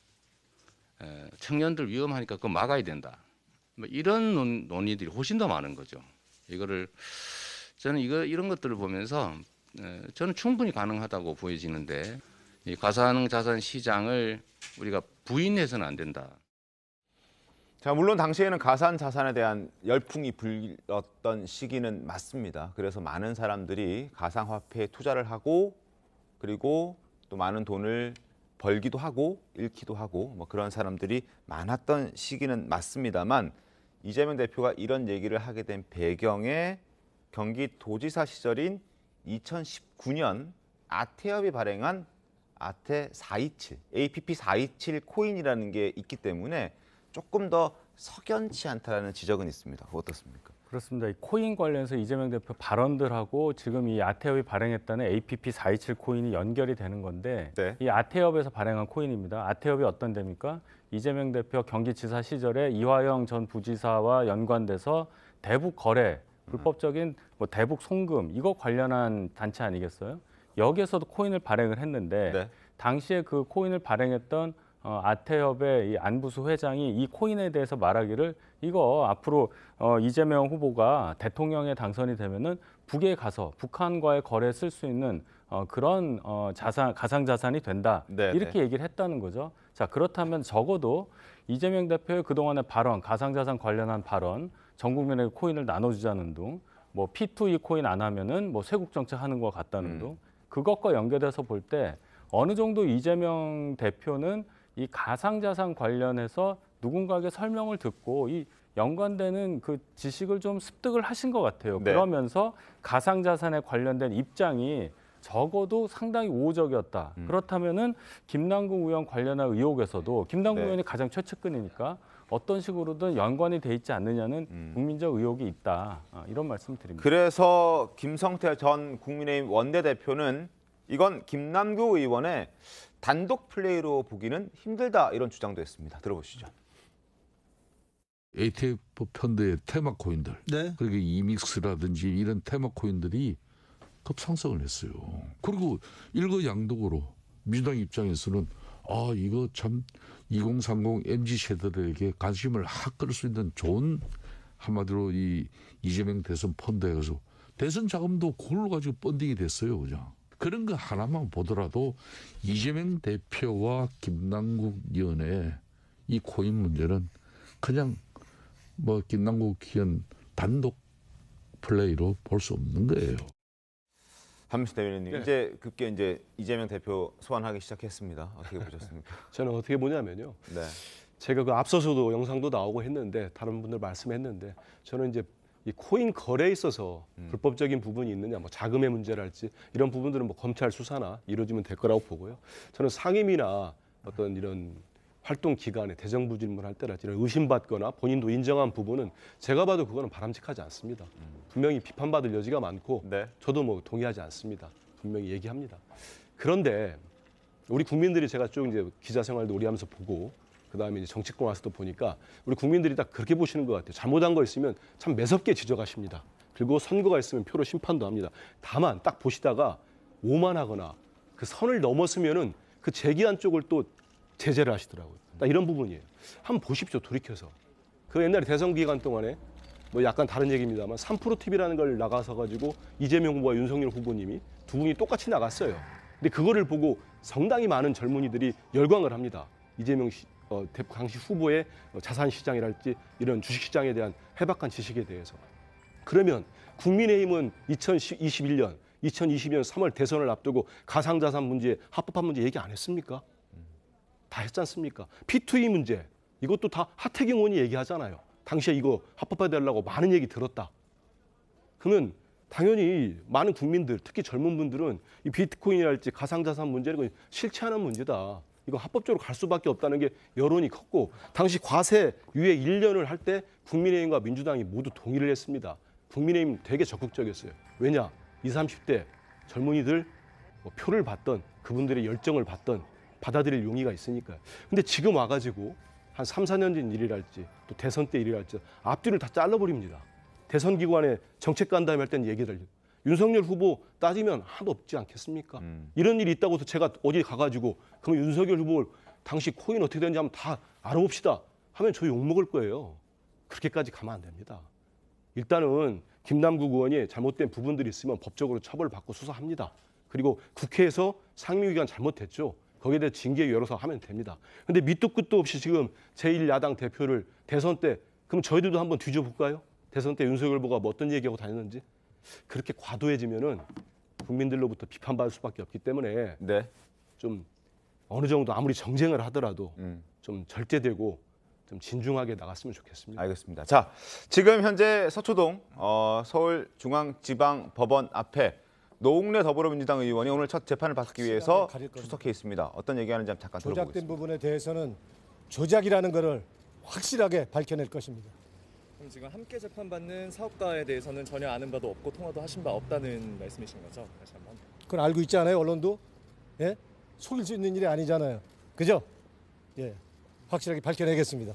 청년들 위험하니까 그거 막아야 된다. 뭐 이런 논의들이 훨씬 더 많은 거죠. 이거를 저는 이런 것들을 보면서 저는 충분히 가능하다고 보여지는데 이 가상자산 시장을 우리가 부인해서는 안 된다. 자, 물론 당시에는 가상자산에 대한 열풍이 불었던 시기는 맞습니다. 그래서 많은 사람들이 가상화폐에 투자를 하고 그리고 또 많은 돈을 벌기도 하고 잃기도 하고 뭐 그런 사람들이 많았던 시기는 맞습니다만 이재명 대표가 이런 얘기를 하게 된 배경에 경기도지사 시절인 2019년 아태협이 발행한 아태 427, APP 427 코인이라는 게 있기 때문에 조금 더 석연치 않다라는 지적은 있습니다. 어떻습니까? 그렇습니다. 이 코인 관련해서 이재명 대표 발언들하고 지금 이 아태협이 발행했다는 APP 427 코인이 연결이 되는 건데 네. 이 아태협에서 발행한 코인입니다. 아태협이 어떤 데입니까? 이재명 대표 경기지사 시절에 이화영 전 부지사와 연관돼서 대북 거래, 불법적인 뭐 대북 송금 이거 관련한 단체 아니겠어요? 여기에서도 코인을 발행을 했는데 네. 당시에 그 코인을 발행했던 아태협의 이 안부수 회장이 이 코인에 대해서 말하기를 이거 앞으로 이재명 후보가 대통령에 당선이 되면은 북에 가서 북한과의 거래에 쓸 수 있는 그런 가상자산이 된다. 네, 이렇게 얘기를 했다는 거죠. 자, 그렇다면 적어도 이재명 대표의 그동안의 발언, 가상자산 관련한 발언, 전 국민에게 코인을 나눠주자는 등, 뭐 P2E 코인 안 하면은 뭐 쇄국 정책 하는 것 같다는 등, 그것과 연결해서 볼 때 어느 정도 이재명 대표는 이 가상자산 관련해서 누군가에게 설명을 듣고 이 연관되는 그 지식을 좀 습득을 하신 것 같아요. 네. 그러면서 가상자산에 관련된 입장이 적어도 상당히 우호적이었다. 그렇다면은 김남국 의원 관련한 의혹에서도 김남국 네. 의원이 가장 최측근이니까 어떤 식으로든 연관이 돼 있지 않느냐는 국민적 의혹이 있다. 이런 말씀드립니다. 그래서 김성태 전 국민의힘 원내대표는 이건 김남국 의원의 단독 플레이로 보기는 힘들다 이런 주장도 했습니다. 들어보시죠. ETF 펀드의 테마 코인들, 네. 그러니까 이믹스라든지 이런 테마 코인들이 급상승을 했어요. 그리고 일거양득으로 민주당 입장에서는 이거 참 2030 MZ 세대들에게 관심을 확 끌 수 있는 좋은 한마디로 이 이재명 대선 펀드에 가서 대선 자금도 그걸로 가지고 펀딩이 됐어요, 그죠? 그런 거 하나만 보더라도 이재명 대표와 김남국 의원의 이 코인 문제는 그냥 뭐 김남국 의원 단독 플레이로 볼 수 없는 거예요. 한민수 대변인님, 네. 이제 급게 이제 이재명 대표 소환하기 시작했습니다. 어떻게 보셨습니까? 저는 어떻게 보냐면요. 네. 제가 그 앞서서도 영상도 나오고 했는데 다른 분들 말씀했는데 저는 이제 이 코인 거래에 있어서 불법적인 부분이 있느냐, 뭐 자금의 문제랄지 이런 부분들은 뭐 검찰 수사나 이루어지면 될 거라고 보고요. 저는 상임이나 어떤 이런 활동 기간에 대정부 질문할 때랄지 이런 의심받거나 본인도 인정한 부분은 제가 봐도 그거는 바람직하지 않습니다. 분명히 비판받을 여지가 많고 네. 저도 뭐 동의하지 않습니다. 분명히 얘기합니다. 그런데 우리 국민들이 제가 쭉 이제 기자 생활도 오래 하면서 보고 그다음에 이제 정치권 와서도 보니까 우리 국민들이 딱 그렇게 보시는 것 같아요. 잘못한 거 있으면 참 매섭게 지적하십니다. 그리고 선거가 있으면 표로 심판도 합니다. 다만 딱 보시다가 오만하거나 그 선을 넘었으면은 그 제기한 쪽을 또 제재를 하시더라고요. 딱 이런 부분이에요. 한번 보십시오, 돌이켜서. 그 옛날에 대선 기간 동안에 뭐 약간 다른 얘기입니다만 3프로 TV라는 걸 나가서 가지고 이재명 후보와 윤석열 후보님이 두 분이 똑같이 나갔어요. 근데 그거를 보고 상당히 많은 젊은이들이 열광을 합니다. 이재명 당시 후보의 자산 시장이랄지 이런 주식 시장에 대한 해박한 지식에 대해서. 그러면 국민의힘은 2021년 3월 대선을 앞두고 가상자산 문제, 합법화 문제 얘기 안 했습니까? 다 했지 않습니까? P2E 문제, 이것도 다 하태경 의원이 얘기하잖아요. 당시에 이거 합법화되려고 많은 얘기 들었다. 그러면 당연히 많은 국민들, 특히 젊은 분들은 이 비트코인이랄지 가상자산 문제는 실체하는 문제다. 이거 합법적으로 갈 수밖에 없다는 게 여론이 컸고 당시 과세 유예 1년을 할 때 국민의힘과 민주당이 모두 동의를 했습니다. 국민의힘 되게 적극적이었어요. 왜냐? 20, 30대 젊은이들 뭐 표를 받던 그분들의 열정을 받던 받아들일 용의가 있으니까요. 근데 지금 와가지고 한 3, 4년 전 일이랄지 또 대선 때 일이랄지 앞뒤를 다 잘라버립니다. 대선 기관에 정책 간담회 할 때는 얘기를 윤석열 후보 따지면 하나도 없지 않겠습니까? 이런 일이 있다고 해서 제가 어디 가가지고 그럼 윤석열 후보 당시 코인 어떻게 되는지 한번 다 알아봅시다 하면 저 욕먹을 거예요. 그렇게까지 가면 안 됩니다. 일단은 김남국 의원이 잘못된 부분들이 있으면 법적으로 처벌받고 수사합니다. 그리고 국회에서 상임위관 잘못했죠. 거기에 대해 징계 열어서 하면 됩니다. 근데 밑도 끝도 없이 지금 제1야당 대표를 대선 때 그럼 저희들도 한번 뒤져볼까요? 대선 때 윤석열 후보가 뭐 어떤 얘기하고 다녔는지. 그렇게 과도해지면은 국민들로부터 비판받을 수밖에 없기 때문에 네. 좀 어느 정도 아무리 정쟁을 하더라도 좀 절제되고 좀 진중하게 나갔으면 좋겠습니다. 알겠습니다. 자, 지금 현재 서초동 서울중앙지방법원 앞에 노웅래 더불어민주당 의원이 오늘 첫 재판을 받기 위해서 출석해 있습니다. 어떤 얘기하는지 잠깐 조작된 들어보겠습니다. 부분에 대해서는 조작이라는 것을 확실하게 밝혀낼 것입니다. 그럼 지금 함께 재판받는 사업가에 대해서는 전혀 아는 바도 없고 통화도 하신 바 없다는 말씀이신 거죠? 다시 한번. 그건 알고 있지 않아요, 언론도? 예? 속일 수 있는 일이 아니잖아요. 그죠? 예. 확실하게 밝혀내겠습니다.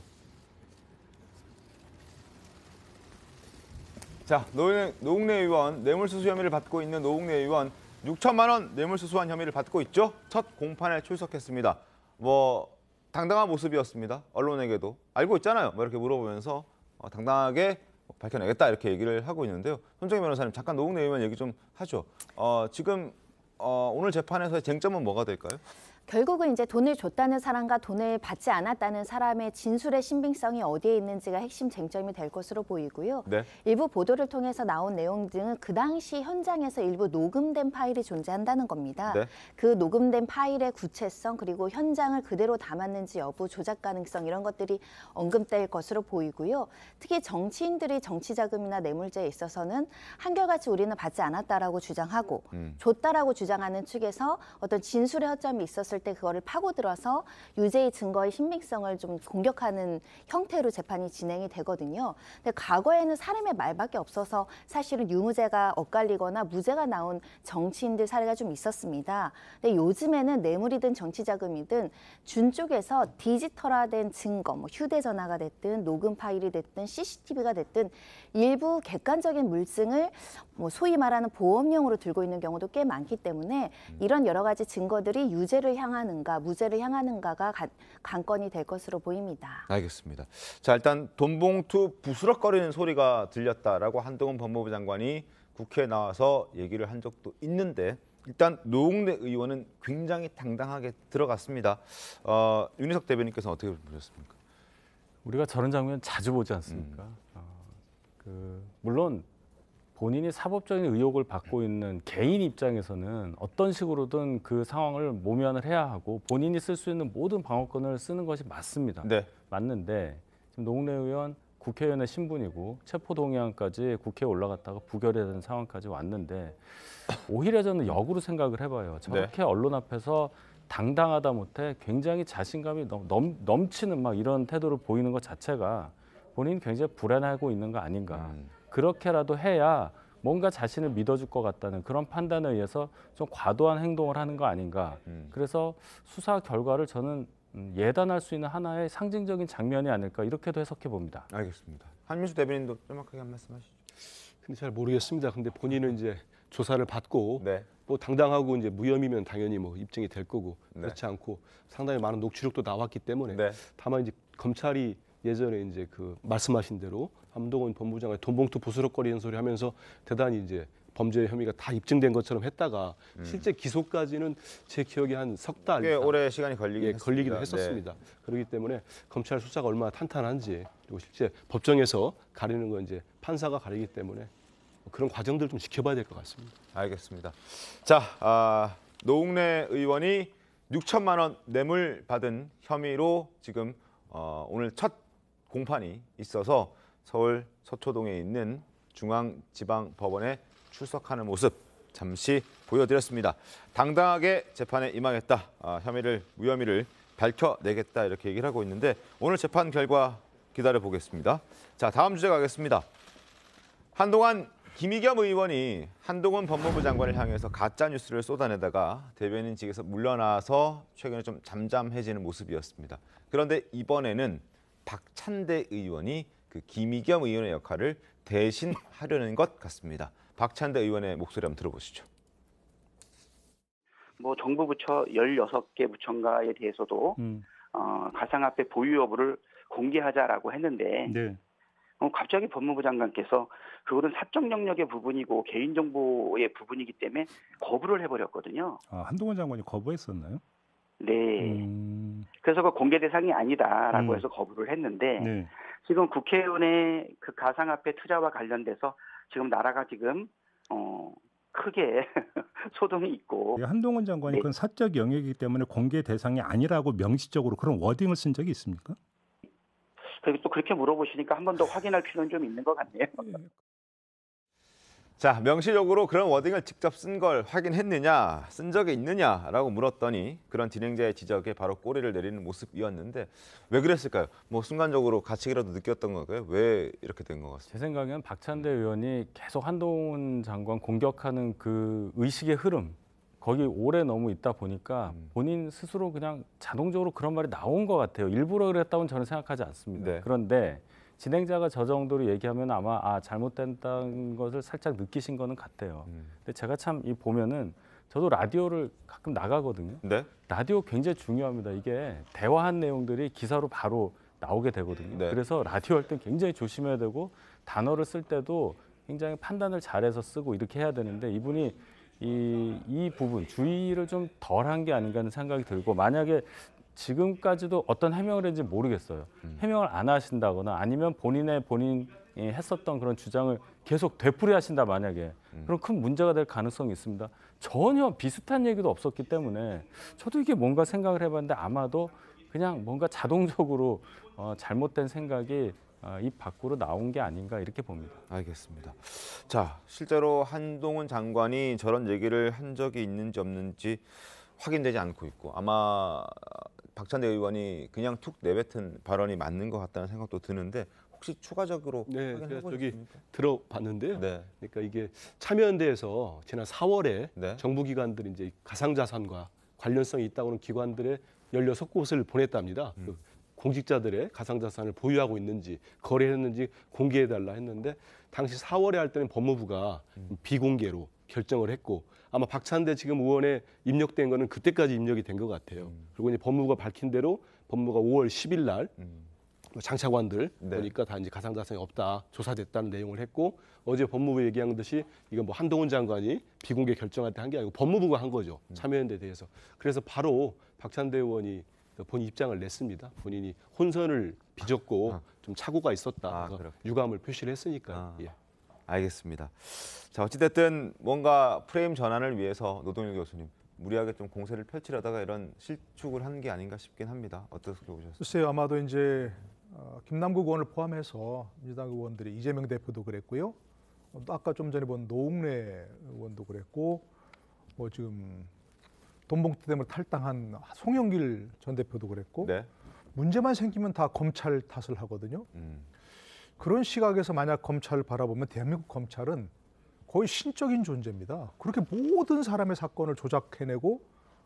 자, 노웅래 의원 뇌물수수 혐의를 받고 있는 노웅래 의원 6천만 원 뇌물수수한 혐의를 받고 있죠. 첫 공판에 출석했습니다. 뭐 당당한 모습이었습니다. 언론에게도 알고 있잖아요. 뭐 이렇게 물어보면서 당당하게 밝혀내겠다 이렇게 얘기를 하고 있는데요. 손정희 변호사님 잠깐 노웅래 의원 얘기 좀 하죠. 지금 오늘 재판에서의 쟁점은 뭐가 될까요? 결국은 이제 돈을 줬다는 사람과 돈을 받지 않았다는 사람의 진술의 신빙성이 어디에 있는지가 핵심 쟁점이 될 것으로 보이고요. 네. 일부 보도를 통해서 나온 내용 등은 그 당시 현장에서 일부 녹음된 파일이 존재한다는 겁니다. 네. 그 녹음된 파일의 구체성 그리고 현장을 그대로 담았는지 여부, 조작 가능성 이런 것들이 언급될 것으로 보이고요. 특히 정치인들이 정치자금이나 뇌물죄에 있어서는 한결같이 우리는 받지 않았다라고 주장하고 줬다라고 주장하는 측에서 어떤 진술의 허점이 있었을 때 그거를 파고들어서 유죄의 증거의 신빙성을 좀 공격하는 형태로 재판이 진행이 되거든요. 근데 과거에는 사람의 말밖에 없어서 사실은 유무죄가 엇갈리거나 무죄가 나온 정치인들 사례가 좀 있었습니다. 근데 요즘에는 뇌물이든 정치자금이든 준 쪽에서 디지털화된 증거, 뭐 휴대전화가 됐든 녹음 파일이 됐든 CCTV가 됐든 일부 객관적인 물증을 뭐 소위 말하는 보험용으로 들고 있는 경우도 꽤 많기 때문에 이런 여러 가지 증거들이 유죄를 향하는가 무죄를 향하는가가 관건이 될 것으로 보입니다. 알겠습니다. 자, 일단 돈봉투 부스럭거리는 소리가 들렸다라고 한동훈 법무부 장관이 국회에 나와서 얘기를 한 적도 있는데 일단 노웅래 의원은 굉장히 당당하게 들어갔습니다. 윤희석 대변인께서는 어떻게 보셨습니까? 우리가 저런 장면 자주 보지 않습니까? 물론 본인이 사법적인 의혹을 받고 있는 개인 입장에서는 어떤 식으로든 그 상황을 모면을 해야 하고 본인이 쓸 수 있는 모든 방어권을 쓰는 것이 맞습니다. 네. 맞는데 지금 노웅래 의원 국회의원의 신분이고 체포동의안까지 국회에 올라갔다가 부결이 되는 상황까지 왔는데 오히려 저는 역으로 생각을 해봐요. 저렇게 언론 앞에서 당당하다 못해 굉장히 자신감이 넘치는 막 이런 태도를 보이는 것 자체가 본인이 굉장히 불안하고 있는 거 아닌가. 그렇게라도 해야 뭔가 자신을 믿어줄 것 같다는 그런 판단에 의해서 좀 과도한 행동을 하는 거 아닌가. 그래서 수사 결과를 저는 예단할 수 있는 하나의 상징적인 장면이 아닐까 이렇게도 해석해 봅니다. 알겠습니다. 한민수 대변인도 짤막하게 한 말씀 하시죠. 근데 잘 모르겠습니다. 근데 본인은 이제 조사를 받고 뭐 당당하고 이제 무혐의면 당연히 뭐 입증이 될 거고 그렇지 않고 상당히 많은 녹취록도 나왔기 때문에 다만 이제 검찰이 예전에 이제 그 말씀하신 대로 한동훈 법무장관이 돈봉투 부스럭거리는 소리 하면서 대단히 이제 범죄 혐의가 다 입증된 것처럼 했다가 실제 기소까지는 제 기억에 한 석 달 꽤 오래 시간이 걸리기도 했었습니다. 그렇기 때문에 검찰 수사가 얼마나 탄탄한지 그리고 실제 법정에서 가리는 건 이제 판사가 가리기 때문에 그런 과정들 좀 지켜봐야 될 것 같습니다. 알겠습니다. 자, 노웅래 의원이 6천만 원 뇌물 받은 혐의로 지금 오늘 첫 공판이 있어서 서울 서초동에 있는 중앙지방법원에 출석하는 모습 잠시 보여드렸습니다. 당당하게 재판에 임하겠다, 혐의를 무혐의를 밝혀내겠다 이렇게 얘기를 하고 있는데 오늘 재판 결과 기다려보겠습니다. 자, 다음 주제 가겠습니다. 한동안 김의겸 의원이 한동훈 법무부 장관을 향해서 가짜 뉴스를 쏟아내다가 대변인직에서 물러나서 최근에 좀 잠잠해지는 모습이었습니다. 그런데 이번에는 박찬대 의원이 그 김의겸 의원의 역할을 대신하려는 것 같습니다. 박찬대 의원의 목소리 한번 들어보시죠. 뭐 정부 부처 16개 부처인가에 대해서도 가상화폐 보유 여부를 공개하자라고 했는데 갑자기 법무부 장관께서 그거는 사적 영역의 부분이고 개인정보의 부분이기 때문에 거부를 해버렸거든요. 한동훈 장관이 거부했었나요? 네. 그래서 그 공개 대상이 아니다라고 해서 거부를 했는데 지금 국회의원의 그 가상화폐 투자와 관련돼서 지금 나라가 지금 크게 소동이 있고 한동훈 장관이 그건 사적 영역이기 때문에 공개 대상이 아니라고 명시적으로 그런 워딩을 쓴 적이 있습니까? 그리고 또 그렇게 물어보시니까 한 번 더 확인할 필요는 좀 있는 것 같네요. 자, 명시적으로 그런 워딩을 직접 쓴 걸 확인했느냐, 쓴 적이 있느냐라고 물었더니 그런 진행자의 지적에 바로 꼬리를 내리는 모습이었는데 왜 그랬을까요? 뭐 순간적으로 가치기라도 느꼈던 건가요? 왜 이렇게 된 것 같습니다. 제 생각에는 박찬대 의원이 계속 한동훈 장관 공격하는 그 의식의 흐름 거기 오래 너무 있다 보니까 본인 스스로 그냥 자동적으로 그런 말이 나온 것 같아요. 일부러 그랬다고는 저는 생각하지 않습니다. 그런데 진행자가 저 정도로 얘기하면 아마 잘못된다는 것을 살짝 느끼신 거는 같아요. 근데 제가 참 이 보면은 저도 라디오를 가끔 나가거든요. 라디오 굉장히 중요합니다. 이게 대화한 내용들이 기사로 바로 나오게 되거든요. 그래서 라디오 할 땐 굉장히 조심해야 되고 단어를 쓸 때도 굉장히 판단을 잘해서 쓰고 이렇게 해야 되는데 이분이 이 부분 주의를 좀 덜한 게 아닌가 하는 생각이 들고 만약에 지금까지도 어떤 해명을 했는지 모르겠어요. 해명을 안 하신다거나 아니면 본인이 했었던 그런 주장을 계속 되풀이하신다 만약에 그럼 큰 문제가 될 가능성이 있습니다. 전혀 비슷한 얘기도 없었기 때문에 저도 이게 뭔가 생각을 해봤는데 아마도 그냥 뭔가 자동적으로 잘못된 생각이 입 밖으로 나온 게 아닌가 이렇게 봅니다. 알겠습니다. 자, 실제로 한동훈 장관이 저런 얘기를 한 적이 있는지 없는지 확인되지 않고 있고 아마 박찬대 의원이 그냥 툭 내뱉은 발언이 맞는 것 같다는 생각도 드는데 혹시 추가적으로 네, 확인해 제가 보셨습니까? 저기 들어봤는데요. 네. 그러니까 이게 참여연대에서 지난 4월에 네. 정부기관들이 이제 가상자산과 관련성이 있다고는 기관들의 16곳을 보냈답니다. 그 공직자들의 가상자산을 보유하고 있는지 거래했는지 공개해달라 했는데 당시 4월에 할 때는 법무부가 비공개로 결정을 했고 아마 박찬대 지금 의원에 입력된 거는 그때까지 입력이 된 것 같아요. 그리고 이제 법무부가 밝힌 대로 법무부가 5월 10일 날 장차관들 보니까 다 이제 가상자산이 없다 조사됐다는 내용을 했고 어제 법무부 얘기한 듯이 이건 뭐 한동훈 장관이 비공개 결정할 때 한 게 아니고 법무부가 한 거죠. 참여연대에 대해서. 그래서 바로 박찬대 의원이 본인 입장을 냈습니다. 본인이 혼선을 빚었고 좀 착오가 있었다. 그래서 유감을 표시를 했으니까. 예. 알겠습니다. 자, 어찌됐든 뭔가 프레임 전환을 위해서 노동일 교수님 무리하게 좀 공세를 펼치려다가 이런 실축을 한 게 아닌가 싶긴 합니다. 어떻게 보셨어요? 글쎄요, 아마도 이제 김남국 의원을 포함해서 민주당 의원들이 이재명 대표도 그랬고요. 또 아까 좀 전에 본 노웅래 의원도 그랬고, 뭐 지금 돈봉투 때문에 탈당한 송영길 전 대표도 그랬고, 네. 문제만 생기면 다 검찰 탓을 하거든요. 그런 시각에서 만약 검찰을 바라보면 대한민국 검찰은 거의 신적인 존재입니다. 그렇게 모든 사람의 사건을 조작해내고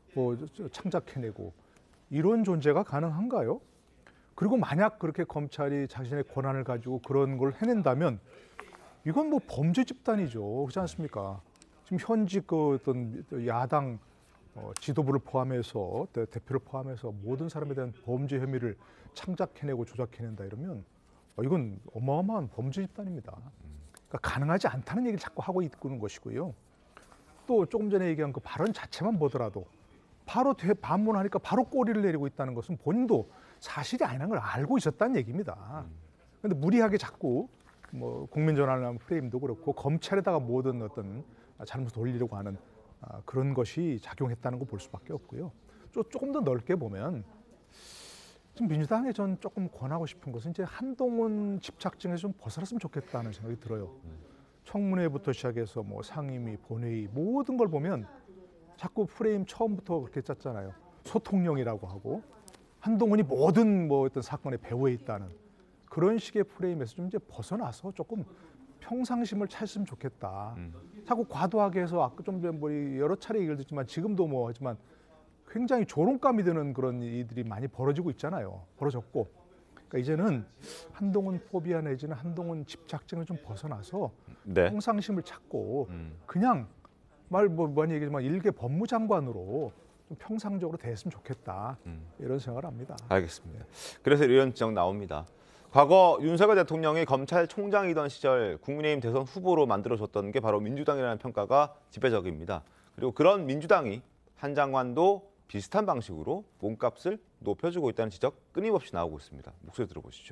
창작해내고 이런 존재가 가능한가요? 그리고 만약 그렇게 검찰이 자신의 권한을 가지고 그런 걸 해낸다면 이건 뭐 범죄 집단이죠. 그렇지 않습니까? 지금 현직 그 어떤 야당 지도부를 포함해서 대표를 포함해서 모든 사람에 대한 범죄 혐의를 창작해내고 조작해낸다 이러면 이건 어마어마한 범죄 집단입니다. 그러니까 가능하지 않다는 얘기를 자꾸 하고 있는 것이고요. 또 조금 전에 얘기한 그 발언 자체만 보더라도 바로 반문하니까 바로 꼬리를 내리고 있다는 것은 본인도 사실이 아니라는 걸 알고 있었다는 얘기입니다. 그런데 무리하게 자꾸 뭐 국민전환을 하는 프레임도 그렇고 검찰에다가 모든 어떤 잘못을 돌리려고 하는 그런 것이 작용했다는 거 볼 수밖에 없고요. 조금 더 넓게 보면 지금 민주당에 전 조금 권하고 싶은 것은 이제 한동훈 집착증에서 좀 벗어났으면 좋겠다는 생각이 들어요. 청문회부터 시작해서 뭐 상임위, 본회의 모든 걸 보면 자꾸 프레임 처음부터 그렇게 짰잖아요. 소통령이라고 하고 한동훈이 모든 뭐 어떤 사건의 배후에 있다는 그런 식의 프레임에서 좀 이제 벗어나서 조금 평상심을 찾으면 좋겠다. 자꾸 과도하게 해서 아까 좀 전에 뭐 여러 차례 얘기를 듣지만 지금도 뭐 하지만 굉장히 조롱감이 드는 그런 일들이 많이 벌어지고 있잖아요. 벌어졌고. 그러니까 이제는 한동훈 포비아 내지는 한동훈 집착증을 좀 벗어나서 평상심을 찾고 그냥 많이 얘기지만 일개 법무장관으로 좀 평상적으로 대했으면 좋겠다. 이런 생각을 합니다. 알겠습니다. 그래서 이런 지적 나옵니다. 과거 윤석열 대통령이 검찰총장이던 시절 국민의힘 대선 후보로 만들어줬던 게 바로 민주당이라는 평가가 지배적입니다. 그리고 그런 민주당이 한 장관도 비슷한 방식으로 몸값을 높여주고 있다는 지적 끊임없이 나오고 있습니다. 목소리 들어보시죠.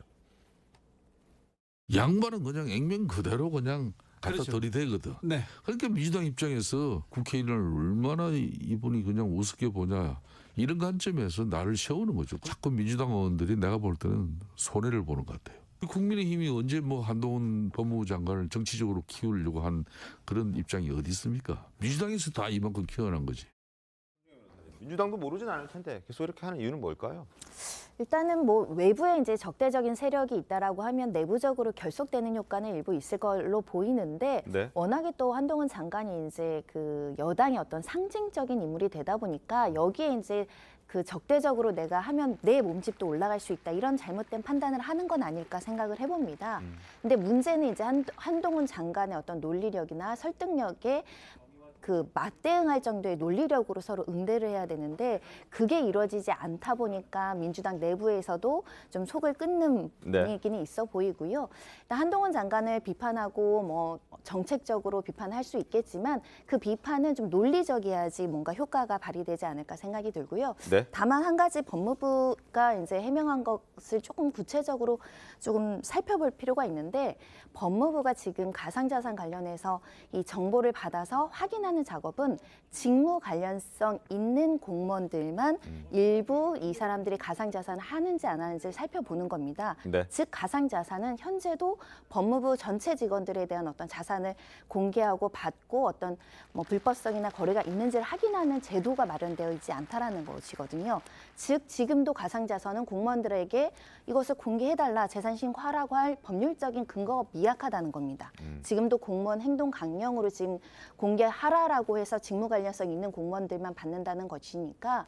양반은 그냥 액면 그대로 그냥 갖다 그렇죠. 들이대거든. 네. 그러니까 민주당 입장에서 국회의원을 얼마나 이분이 그냥 우습게 보냐 이런 관점에서 나를 세우는 거죠. 자꾸 민주당 의원들이 내가 볼 때는 손해를 보는 것 같아요. 국민의힘이 언제 뭐 한동훈 법무부 장관을 정치적으로 키우려고 한 그런 입장이 어디 있습니까? 민주당에서 다 이만큼 키워난 거지. 민주당도 모르진 않을 텐데 계속 이렇게 하는 이유는 뭘까요? 일단은 뭐 외부에 이제 적대적인 세력이 있다라고 하면 내부적으로 결속되는 효과는 일부 있을 걸로 보이는데 워낙에 또 한동훈 장관이 이제 그 여당의 어떤 상징적인 인물이 되다 보니까 여기에 이제 그 적대적으로 내가 하면 내 몸집도 올라갈 수 있다 이런 잘못된 판단을 하는 건 아닐까 생각을 해봅니다. 근데 문제는 이제 한동훈 장관의 어떤 논리력이나 설득력에 그 맞대응할 정도의 논리력으로 서로 응대를 해야 되는데 그게 이루어지지 않다 보니까 민주당 내부에서도 좀 속을 끓는 분위기는 있어 보이고요. 한동훈 장관을 비판하고 뭐 정책적으로 비판할 수 있겠지만 그 비판은 좀 논리적이어야지 뭔가 효과가 발휘되지 않을까 생각이 들고요. 네. 다만 한 가지 법무부가 이제 해명한 것을 조금 구체적으로 조금 살펴볼 필요가 있는데 법무부가 지금 가상자산 관련해서 이 정보를 받아서 확인하는 작업은 직무 관련성 있는 공무원들만 일부 이 사람들이 가상자산을 하는지 안 하는지를 살펴보는 겁니다. 네. 즉 가상자산은 현재도 법무부 전체 직원들에 대한 어떤 자산을 공개하고 받고 어떤 뭐 불법성이나 거래가 있는지를 확인하는 제도가 마련되어 있지 않다라는 것이거든요. 즉 지금도 가상자산은 공무원들에게 이것을 공개해달라, 재산 신고하라고 할 법률적인 근거가 미약하다는 겁니다. 지금도 공무원 행동 강령으로 지금 공개하라라고 해서 직무 관련성 있는 공무원들만 받는다는 것이니까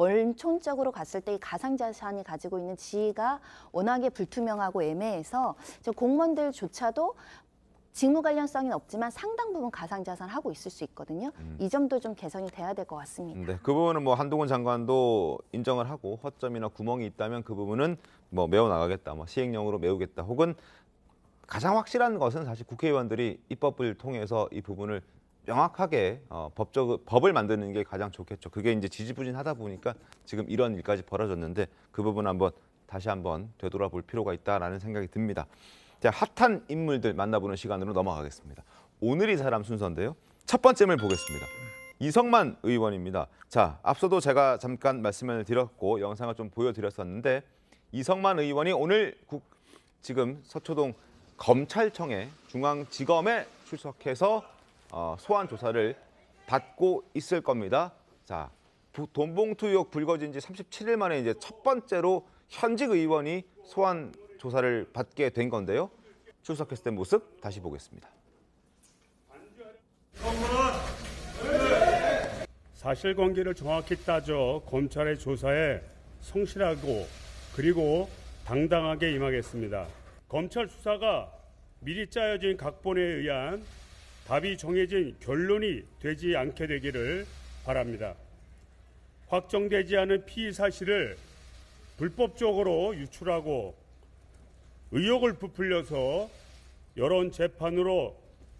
원촌적으로 갔을 때 이 가상자산이 가지고 있는 지위가 워낙에 불투명하고 애매해서 공무원들조차도 직무 관련성은 없지만 상당 부분 가상자산을 하고 있을 수 있거든요. 이 점도 좀 개선이 돼야 될 것 같습니다. 네, 그 부분은 뭐 한동훈 장관도 인정을 하고 허점이나 구멍이 있다면 그 부분은 뭐 메워 나가겠다, 뭐 시행령으로 메우겠다, 혹은 가장 확실한 것은 사실 국회의원들이 입법을 통해서 이 부분을 명확하게 법을 만드는 게 가장 좋겠죠. 그게 이제 지지부진하다 보니까 지금 이런 일까지 벌어졌는데 그 부분 다시 한번 되돌아볼 필요가 있다라는 생각이 듭니다. 자, 핫한 인물들 만나보는 시간으로 넘어가겠습니다. 오늘이 사람 순서인데요. 첫 번째 물 보겠습니다. 이성만 의원입니다. 자, 앞서도 제가 잠깐 말씀을 드렸고 영상을 좀 보여드렸었는데 이성만 의원이 오늘 지금 서초동 검찰청에 중앙지검에 출석해서 소환 조사를 받고 있을 겁니다. 자, 돈봉투 의혹 불거진 지 37일 만에 이제 첫 번째로 현직 의원이 소환 조사를 받게 된 건데요. 출석했을 때 모습 다시 보겠습니다. 사실관계를 정확히 따져 검찰의 조사에 성실하고 그리고 당당하게 임하겠습니다. 검찰 수사가 미리 짜여진 각본에 의한 답이 정해진 결론이 되지 않게 되기를 바랍니다. 확정되지 않은 피의 사실을 불법적으로 유출하고 의혹을 부풀려서 여론 재판으로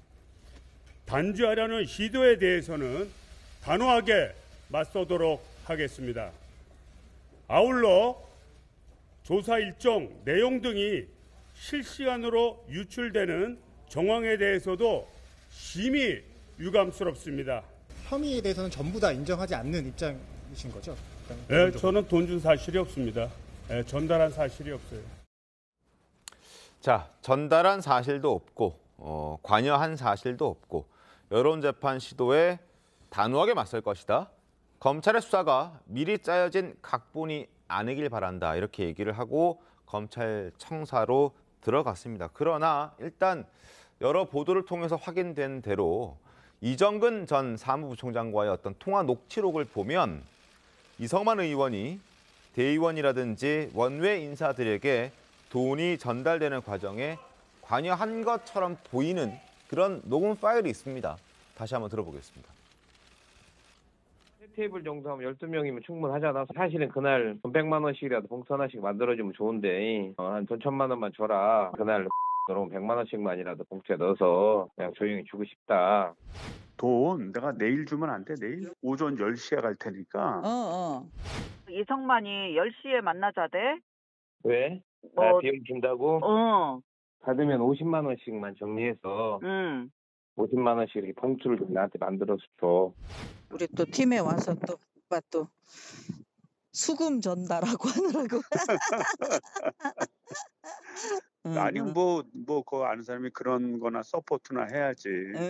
단죄하려는 시도에 대해서는 단호하게 맞서도록 하겠습니다. 아울러 조사 일정, 내용 등이 실시간으로 유출되는 정황에 대해서도 심히 유감스럽습니다. 혐의에 대해서는 전부 다 인정하지 않는 입장이신 거죠? 네, 저는 돈 준 사실이 없습니다. 네, 전달한 사실이 없어요. 자, 전달한 사실도 없고 관여한 사실도 없고 여론재판 시도에 단호하게 맞설 것이다. 검찰의 수사가 미리 짜여진 각본이 아니길 바란다. 이렇게 얘기를 하고 검찰청사로 들어갔습니다. 그러나 일단 여러 보도를 통해서 확인된 대로 이정근 전 사무부총장과의 어떤 통화 녹취록을 보면 이성만 의원이 대의원이라든지 원외 인사들에게 돈이 전달되는 과정에 관여한 것처럼 보이는 그런 녹음 파일이 있습니다. 다시 한번 들어보겠습니다. 테이블 정도 하면 12명이면 충분하잖아. 사실은 그날 돈 100만 원씩이라도 봉투 하나씩 만들어주면 좋은데 한 돈 1000만 원만 줘라. 그날 그럼 100만 원씩만이라도 봉투에 넣어서 그냥 조용히 주고 싶다. 돈 내가 내일 주면 안 돼? 내일 오전 10시에 갈 테니까. 이성만이 10시에 만나자대. 왜? 비용 준다고? 받으면 50만 원씩만 정리해서 50만 원씩 이렇게 봉투를 좀 나한테 만들어서 줘. 우리 또 팀에 와서 또 오빠 또 수금 전달하고 하느라고. 아니 뭐 그거 아는 사람이 그런 거나 서포트나 해야지.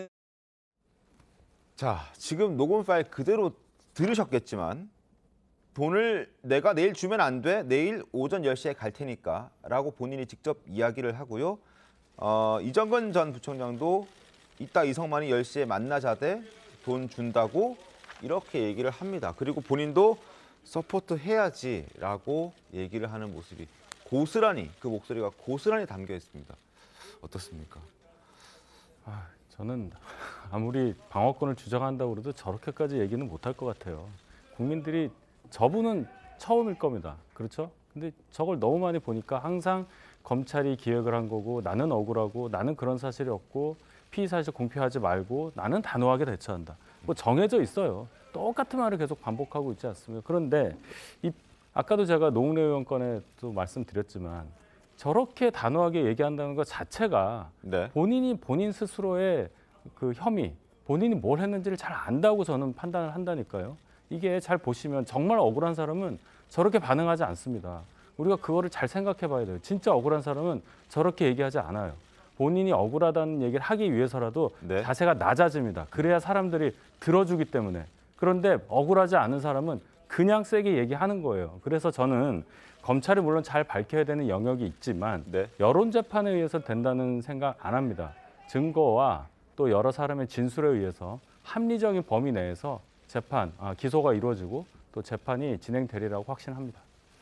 자, 지금 녹음 파일 그대로 들으셨겠지만 돈을 내가 내일 주면 안 돼. 내일 오전 10시에 갈 테니까 라고 본인이 직접 이야기를 하고요. 이정근 전 부총장도 이따 이성만이 10시에 만나자대 돈 준다고 이렇게 얘기를 합니다. 그리고 본인도 서포트 해야지라고 얘기를 하는 모습이 고스란히 그 목소리가 고스란히 담겨 있습니다. 어떻습니까? 저는 아무리 방어권을 주장한다고 그래도 저렇게까지 얘기는 못할 것 같아요. 국민들이 저분은 처음일 겁니다. 그렇죠? 근데 저걸 너무 많이 보니까 항상 검찰이 기획을 한 거고 나는 억울하고 나는 그런 사실이 없고 피의 사실 공표하지 말고 나는 단호하게 대처한다. 뭐 정해져 있어요. 똑같은 말을 계속 반복하고 있지 않습니까? 그런데 아까도 제가 노웅래 의원 건에도 말씀드렸지만 저렇게 단호하게 얘기한다는 것 자체가 본인이 본인 스스로의 그 혐의, 본인이 뭘 했는지를 잘 안다고 저는 판단을 한다니까요. 이게 잘 보시면 정말 억울한 사람은 저렇게 반응하지 않습니다. 우리가 그거를 잘 생각해 봐야 돼요. 진짜 억울한 사람은 저렇게 얘기하지 않아요. 본인이 억울하다는 얘기를 하기 위해서라도 자세가 낮아집니다. 그래야 사람들이 들어주기 때문에. 그런데 억울하지 않은 사람은 그냥 세게 얘기하는 거예요. 그래서 저는 검찰이 물론 잘 밝혀야 되는 영역이 있지만 여론재판에 의해서 된다는 생각 안 합니다. 증거와 또 여러 사람의 진술에 의해서 합리적인 범위 내에서 기소가 이루어지고 또 재판이 진행되리라고 확신합니다.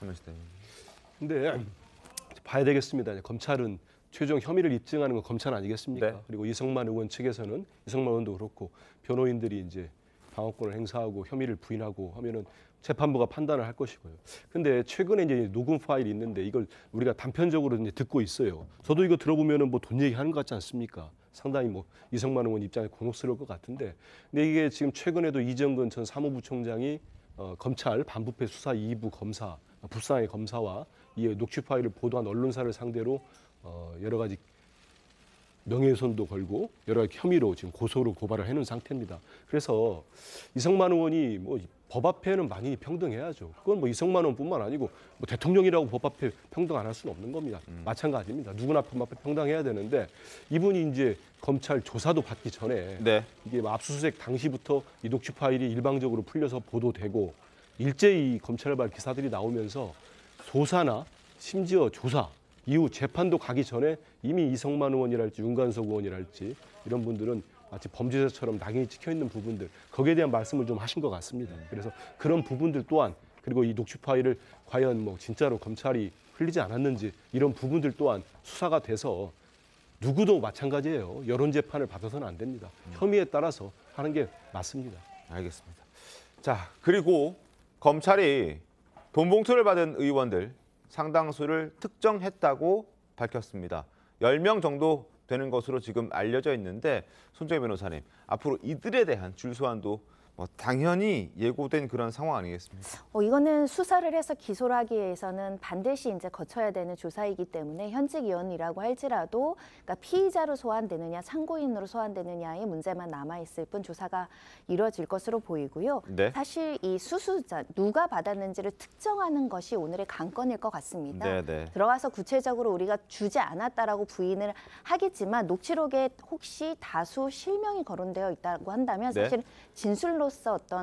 근데 봐야 되겠습니다. 검찰은 최종 혐의를 입증하는 건 검찰 아니겠습니까? 그리고 이성만 의원 측에서는 이성만 의원도 그렇고 변호인들이 이제 방어권을 행사하고 혐의를 부인하고 하면은 재판부가 판단을 할 것이고요. 근데 최근에 이제 녹음 파일이 있는데 이걸 우리가 단편적으로 이제 듣고 있어요. 저도 이거 들어보면은 뭐 돈 얘기하는 것 같지 않습니까? 상당히 뭐 이성만 의원 입장에 곤혹스러울 것 같은데, 근데 이게 지금 최근에도 이정근 전 사무부총장이 검찰 반부패 수사 2부 검사, 부산의 검사와 이 녹취 파일을 보도한 언론사를 상대로 여러 가지 명예훼손도 걸고 여러 가지 혐의로 지금 고소로 고발을 해놓은 상태입니다. 그래서 이성만 의원이 뭐 법 앞에는 만인이 평등해야죠. 그건 뭐 이성만 의원뿐만 아니고 뭐 대통령이라고 법 앞에 평등 안 할 수는 없는 겁니다. 마찬가지입니다. 누구나 법 앞에 평등해야 되는데 이분이 이제 검찰 조사도 받기 전에 이게 뭐 압수수색 당시부터 이 녹취 파일이 일방적으로 풀려서 보도되고 일제히 검찰발 기사들이 나오면서 소사나 심지어 조사 이후 재판도 가기 전에 이미 이성만 의원이랄지 윤관석 의원이랄지 이런 분들은 마치 범죄자처럼 낙인이 찍혀 있는 부분들, 거기에 대한 말씀을 좀 하신 것 같습니다. 그래서 그런 부분들 또한, 그리고 이 녹취 파일을 과연 뭐 진짜로 검찰이 흘리지 않았는지 이런 부분들 또한 수사가 돼서 누구도 마찬가지예요. 여론 재판을 받아서는 안 됩니다. 혐의에 따라서 하는 게 맞습니다. 알겠습니다. 자, 그리고 검찰이 돈 봉투를 받은 의원들 상당수를 특정했다고 밝혔습니다. 10명 정도 되는 것으로 지금 알려져 있는데, 손정혜 변호사님, 앞으로 이들에 대한 줄소환도 뭐 당연히 예고된 그런 상황 아니겠습니까? 이거는 수사를 해서 기소를 하기 위해서는 반드시 이제 거쳐야 되는 조사이기 때문에 현직 의원이라고 할지라도 그러니까 피의자로 소환되느냐 참고인으로 소환되느냐의 문제만 남아있을 뿐 조사가 이루어질 것으로 보이고요. 사실 이 수수자, 누가 받았는지를 특정하는 것이 오늘의 관건일 것 같습니다. 들어가서 구체적으로 우리가 주지 않았다라고 부인을 하겠지만 녹취록에 혹시 다수 실명이 거론되어 있다고 한다면 사실 진술로 어떤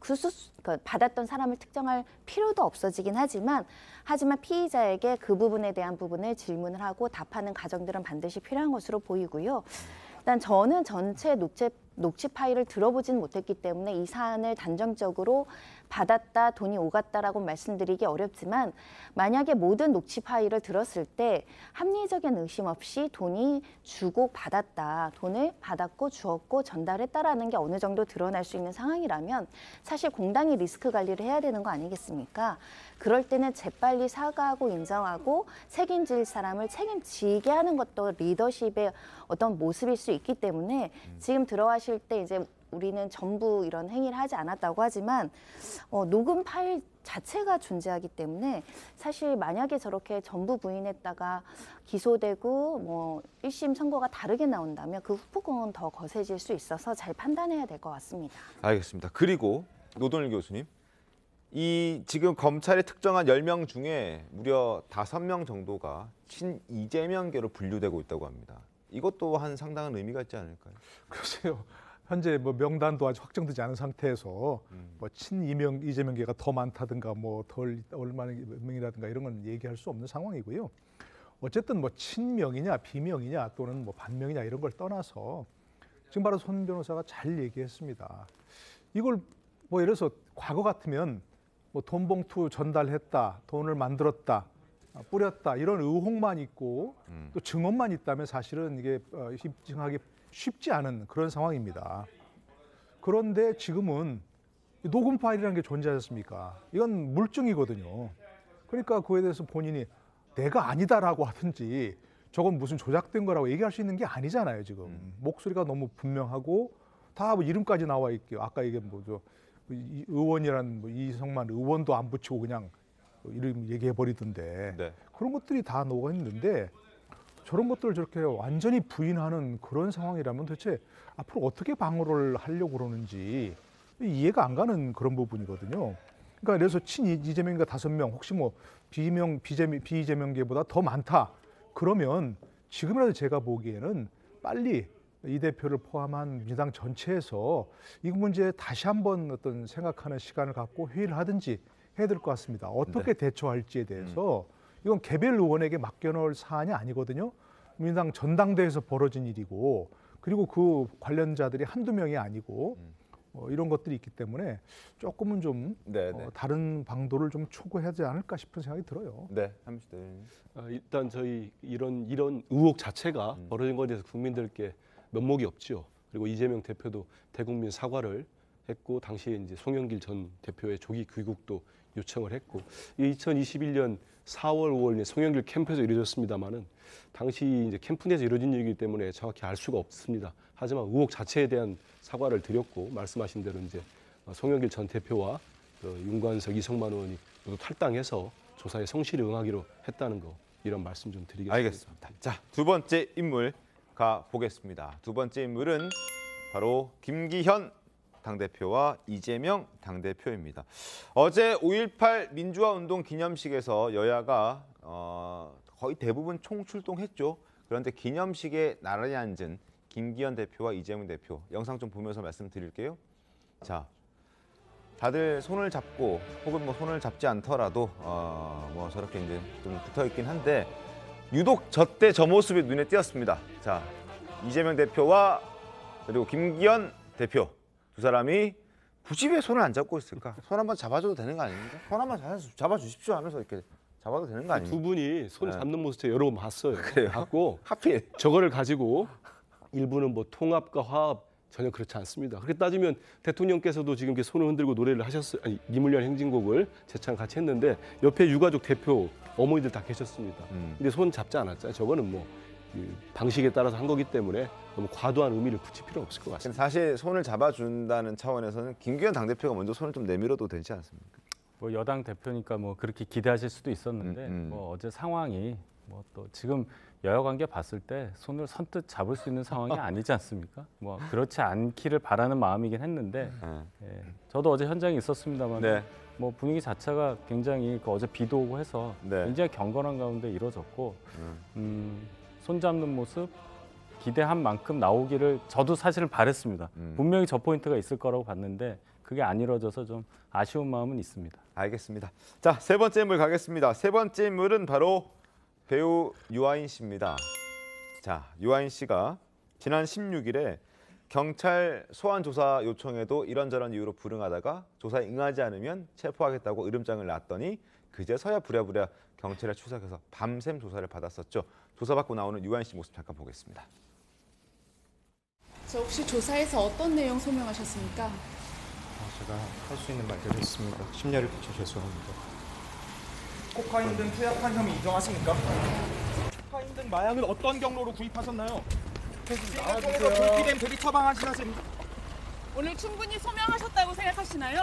받았던 사람을 특정할 필요도 없어지긴 하지만 피의자에게 그 부분에 대한 부분을 질문을 하고 답하는 과정들은 반드시 필요한 것으로 보이고요. 일단 저는 전체 녹취 파일을 들어보진 못했기 때문에 이 사안을 단정적으로 받았다, 돈이 오갔다라고 말씀드리기 어렵지만 만약에 모든 녹취 파일을 들었을 때 합리적인 의심 없이 돈이 주고 받았다, 돈을 받았고 주었고 전달했다라는 게 어느 정도 드러날 수 있는 상황이라면 사실 공당이 리스크 관리를 해야 되는 거 아니겠습니까? 그럴 때는 재빨리 사과하고 인정하고 책임질 사람을 책임지게 하는 것도 리더십의 어떤 모습일 수 있기 때문에 지금 들어가실 때 이제 우리는 전부 이런 행위를 하지 않았다고 하지만 녹음 파일 자체가 존재하기 때문에 사실 만약에 저렇게 전부 부인했다가 기소되고 뭐 1심 선고가 다르게 나온다면 그 후폭은 더 거세질 수 있어서 잘 판단해야 될 것 같습니다. 알겠습니다. 그리고 노돈일 교수님, 이 지금 검찰이 특정한 10명 중에 무려 5명 정도가 친이재명계로 분류되고 있다고 합니다. 이것도 한 상당한 의미가 있지 않을까요? 글쎄요. 현재 뭐 명단도 아직 확정되지 않은 상태에서 뭐 이재명계가 더 많다든가 뭐 덜 얼마나 명이라든가 이런 건 얘기할 수 없는 상황이고요. 어쨌든 뭐 친명이냐 비명이냐 또는 뭐 반명이냐 이런 걸 떠나서 지금 바로 손 변호사가 잘 얘기했습니다. 이걸 뭐 예를 들어서 과거 같으면 뭐 돈 봉투 전달했다, 돈을 만들었다 뿌렸다 이런 의혹만 있고 또 증언만 있다면 사실은 이게 입증하기 쉽지 않은 그런 상황입니다. 그런데 지금은 녹음 파일이라는 게 존재하지 않습니까? 이건 물증이거든요. 그러니까 그에 대해서 본인이 내가 아니다라고 하든지 저건 무슨 조작된 거라고 얘기할 수 있는 게 아니잖아요. 지금 목소리가 너무 분명하고 다 뭐 이름까지 나와 있고 아까 이게 뭐죠 의원이란 뭐 이성만 의원도 안 붙이고 그냥 이름 얘기해 버리던데 네. 그런 것들이 다 녹아 있는데 저런 것들을 저렇게 완전히 부인하는 그런 상황이라면 도대체 앞으로 어떻게 방어를 하려고 그러는지 이해가 안 가는 그런 부분이거든요. 그러니까 그래서 친 이재명인가 5명 혹시 뭐 비이재명계보다 더 많다 그러면 지금이라도 제가 보기에는 빨리 이 대표를 포함한 민주당 전체에서 이 문제에 다시 한번 어떤 생각하는 시간을 갖고 회의를 하든지 해야 될 것 같습니다. 어떻게 대처할지에 대해서 이건 개별 의원에게 맡겨놓을 사안이 아니거든요. 민주당 전당대회에서 벌어진 일이고 그리고 그 관련자들이 한두 명이 아니고 이런 것들이 있기 때문에 조금은 좀 다른 방도를 좀 추구하지 않을까 싶은 생각이 들어요. 네, 함시대 의원님. 일단 저희 이런 의혹 자체가 벌어진 것에 대해서 국민들께 면목이 없죠. 그리고 이재명 대표도 대국민 사과를 했고 당시에 이제 송영길 전 대표의 조기 귀국도 요청을 했고 2021년 4월, 5월 송영길 캠프에서 이루어졌습니다만은 당시 이제 캠프 내에서 이루어진 일이기 때문에 정확히 알 수가 없습니다. 하지만 의혹 자체에 대한 사과를 드렸고 말씀하신 대로 이제 송영길 전 대표와 윤관석, 이성만 의원이 모두 탈당해서 조사에 성실히 응하기로 했다는 거 이런 말씀 좀 드리겠습니다. 알겠습니다. 자, 두 번째 인물 가 보겠습니다. 두 번째 인물은 바로 김기현 당대표와 이재명 당대표입니다. 어제 5.18 민주화운동 기념식에서 여야가 거의 대부분 총출동했죠. 그런데 기념식에 나란히 앉은 김기현 대표와 이재명 대표 영상 좀 보면서 말씀드릴게요. 자, 다들 손을 잡고 혹은 뭐 손을 잡지 않더라도 뭐 저렇게 이제 좀 붙어 있긴 한데 유독 저때 저 모습이 눈에 띄었습니다. 자, 이재명 대표와 그리고 김기현 대표 두 사람이 굳이 왜 손을 안 잡고 있을까? 손 한번 잡아줘도 되는 거 아닙니까? 손 한번 잡아주십시오 하면서 이렇게 잡아도 되는 거 아닙니까? 두 분이 손 잡는 모습 제가 여러 번 봤어요. 그래요? 봤고 하필 저거를 가지고 일부는 뭐 통합과 화합 전혀 그렇지 않습니다. 그렇게 따지면 대통령께서도 지금 이렇게 손을 흔들고 노래를 하셨어요. 아니, 이물련 행진곡을 재창 같이 했는데 옆에 유가족 대표 어머니들 다 계셨습니다. 근데 손 잡지 않았잖아요. 저거는 뭐 방식에 따라서 한 거기 때문에 너무 과도한 의미를 붙일 필요 없을 것 같습니다. 사실 손을 잡아준다는 차원에서는 김기현 당대표가 먼저 손을 좀 내밀어도 되지 않습니까? 뭐 여당 대표니까 뭐 그렇게 기대하실 수도 있었는데 뭐 어제 상황이 뭐 또 지금 여야 관계 봤을 때 손을 선뜻 잡을 수 있는 상황이 아니지 않습니까? 뭐 그렇지 않기를 바라는 마음이긴 했는데 예, 저도 어제 현장에 있었습니다만 뭐 분위기 자체가 굉장히 어제 비도 오고 해서 굉장히 경건한 가운데 이루어졌고 손 잡는 모습 기대한 만큼 나오기를 저도 사실은 바랬습니다. 분명히 저 포인트가 있을 거라고 봤는데 그게 안 이루어져서 좀 아쉬운 마음은 있습니다. 알겠습니다. 자, 세 번째 인물 가겠습니다. 세 번째 인물은 바로 배우 유아인 씨입니다. 자, 유아인 씨가 지난 16일에 경찰 소환 조사 요청에도 이런저런 이유로 불응하다가 조사에 응하지 않으면 체포하겠다고 으름장을 놨더니 그제서야 부랴부랴 경찰에 출석해서 밤샘 조사를 받았었죠. 조사받고 나오는 유아인 씨 모습 잠깐 보겠습니다. 저 혹시 조사에서 어떤 내용 소명하셨습니까? 제가 할 수 있는 말들을 했습니다. 심려를 끼쳐 죄송합니다. 코카인 등 투약한 혐의 인정하십니까? 코카인 등 마약을 어떤 경로로 구입하셨나요? 통해서 불피된 대리 처방하시나십니까? 오늘 충분히 소명하셨다고 생각하시나요?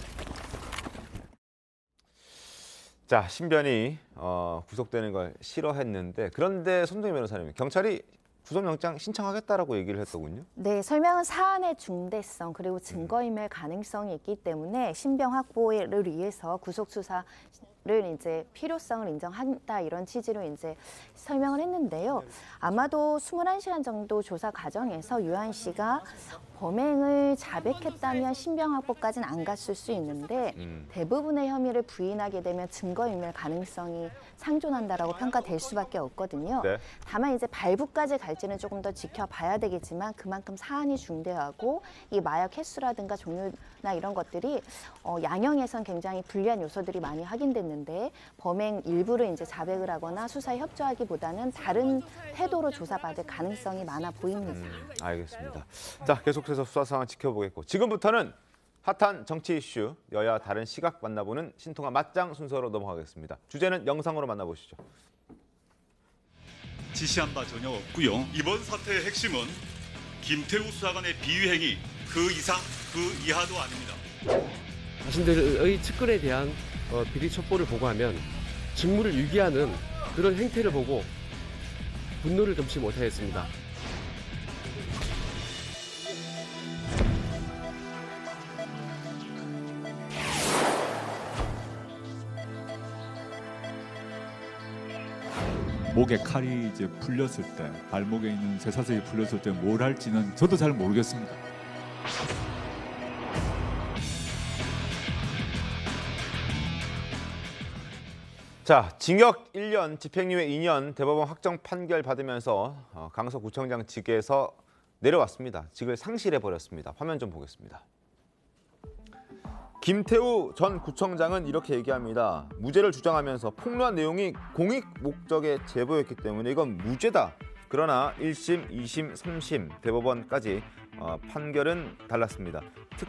자, 신변이 구속되는 걸 싫어했는데 그런데 손정희 변호사님, 경찰이 구속영장 신청하겠다라고 얘기를 했더군요. 네, 설명은 사안의 중대성 그리고 증거인멸 가능성이 있기 때문에 신병 확보를 위해서 구속 수사를 이제 필요성을 인정한다 이런 취지로 이제 설명을 했는데요. 아마도 21시간 정도 조사 과정에서 유아인 씨가 범행을 자백했다면 신병 확보까지는 안 갔을 수 있는데 대부분의 혐의를 부인하게 되면 증거인멸 가능성이 상존한다라고 평가될 수밖에 없거든요. 다만 이제 발부까지 갈지는 조금 더 지켜봐야 되겠지만 그만큼 사안이 중대하고 이 마약 횟수라든가 종류나 이런 것들이 양형에선 굉장히 불리한 요소들이 많이 확인됐는데 있는데 범행 일부를 이제 자백을 하거나 수사에 협조하기보다는 다른 태도로 조사받을 가능성이 많아 보입니다. 알겠습니다. 자, 계속해서 수사 상황 지켜보겠고 지금부터는 핫한 정치 이슈, 여야 다른 시각 만나보는 신통한 맞짱 순서로 넘어가겠습니다. 주제는 영상으로 만나보시죠. 지시한 바 전혀 없고요. 이번 사태의 핵심은 김태우 수사관의 비위행위 그 이상 그 이하도 아닙니다. 자신들의 측근에 대한 비리 첩보를 보고하면 직무를 유기하는 그런 행태를 보고 분노를 금치 못하겠습니다. 목에 칼이 이제 풀렸을 때, 발목에 있는 쇠사슬이 풀렸을 때 뭘 할지는 저도 잘 모르겠습니다. 자, 징역 1년, 집행유예 2년 대법원 확정 판결 받으면서 강서구청장 직에서 내려왔습니다. 직을 상실해버렸습니다. 화면 좀 보겠습니다. 김태우 전 구청장은 이렇게 얘기합니다. 무죄를 주장하면서 폭로한 내용이 공익 목적의 제보였기 때문에 이건 무죄다. 그러나 1심, 2심, 3심 대법원까지 판결은 달랐습니다.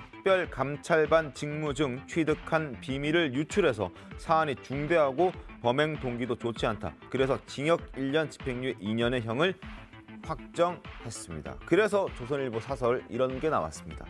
특별감찰반 직무 중 취득한 비밀을 유출해서 사안이 중대하고 범행 동기도 좋지 않다. 그래서 징역 1년, 집행유예 2년의 형을 확정했습니다. 그래서 조선일보 사설 이런 게 나왔습니다.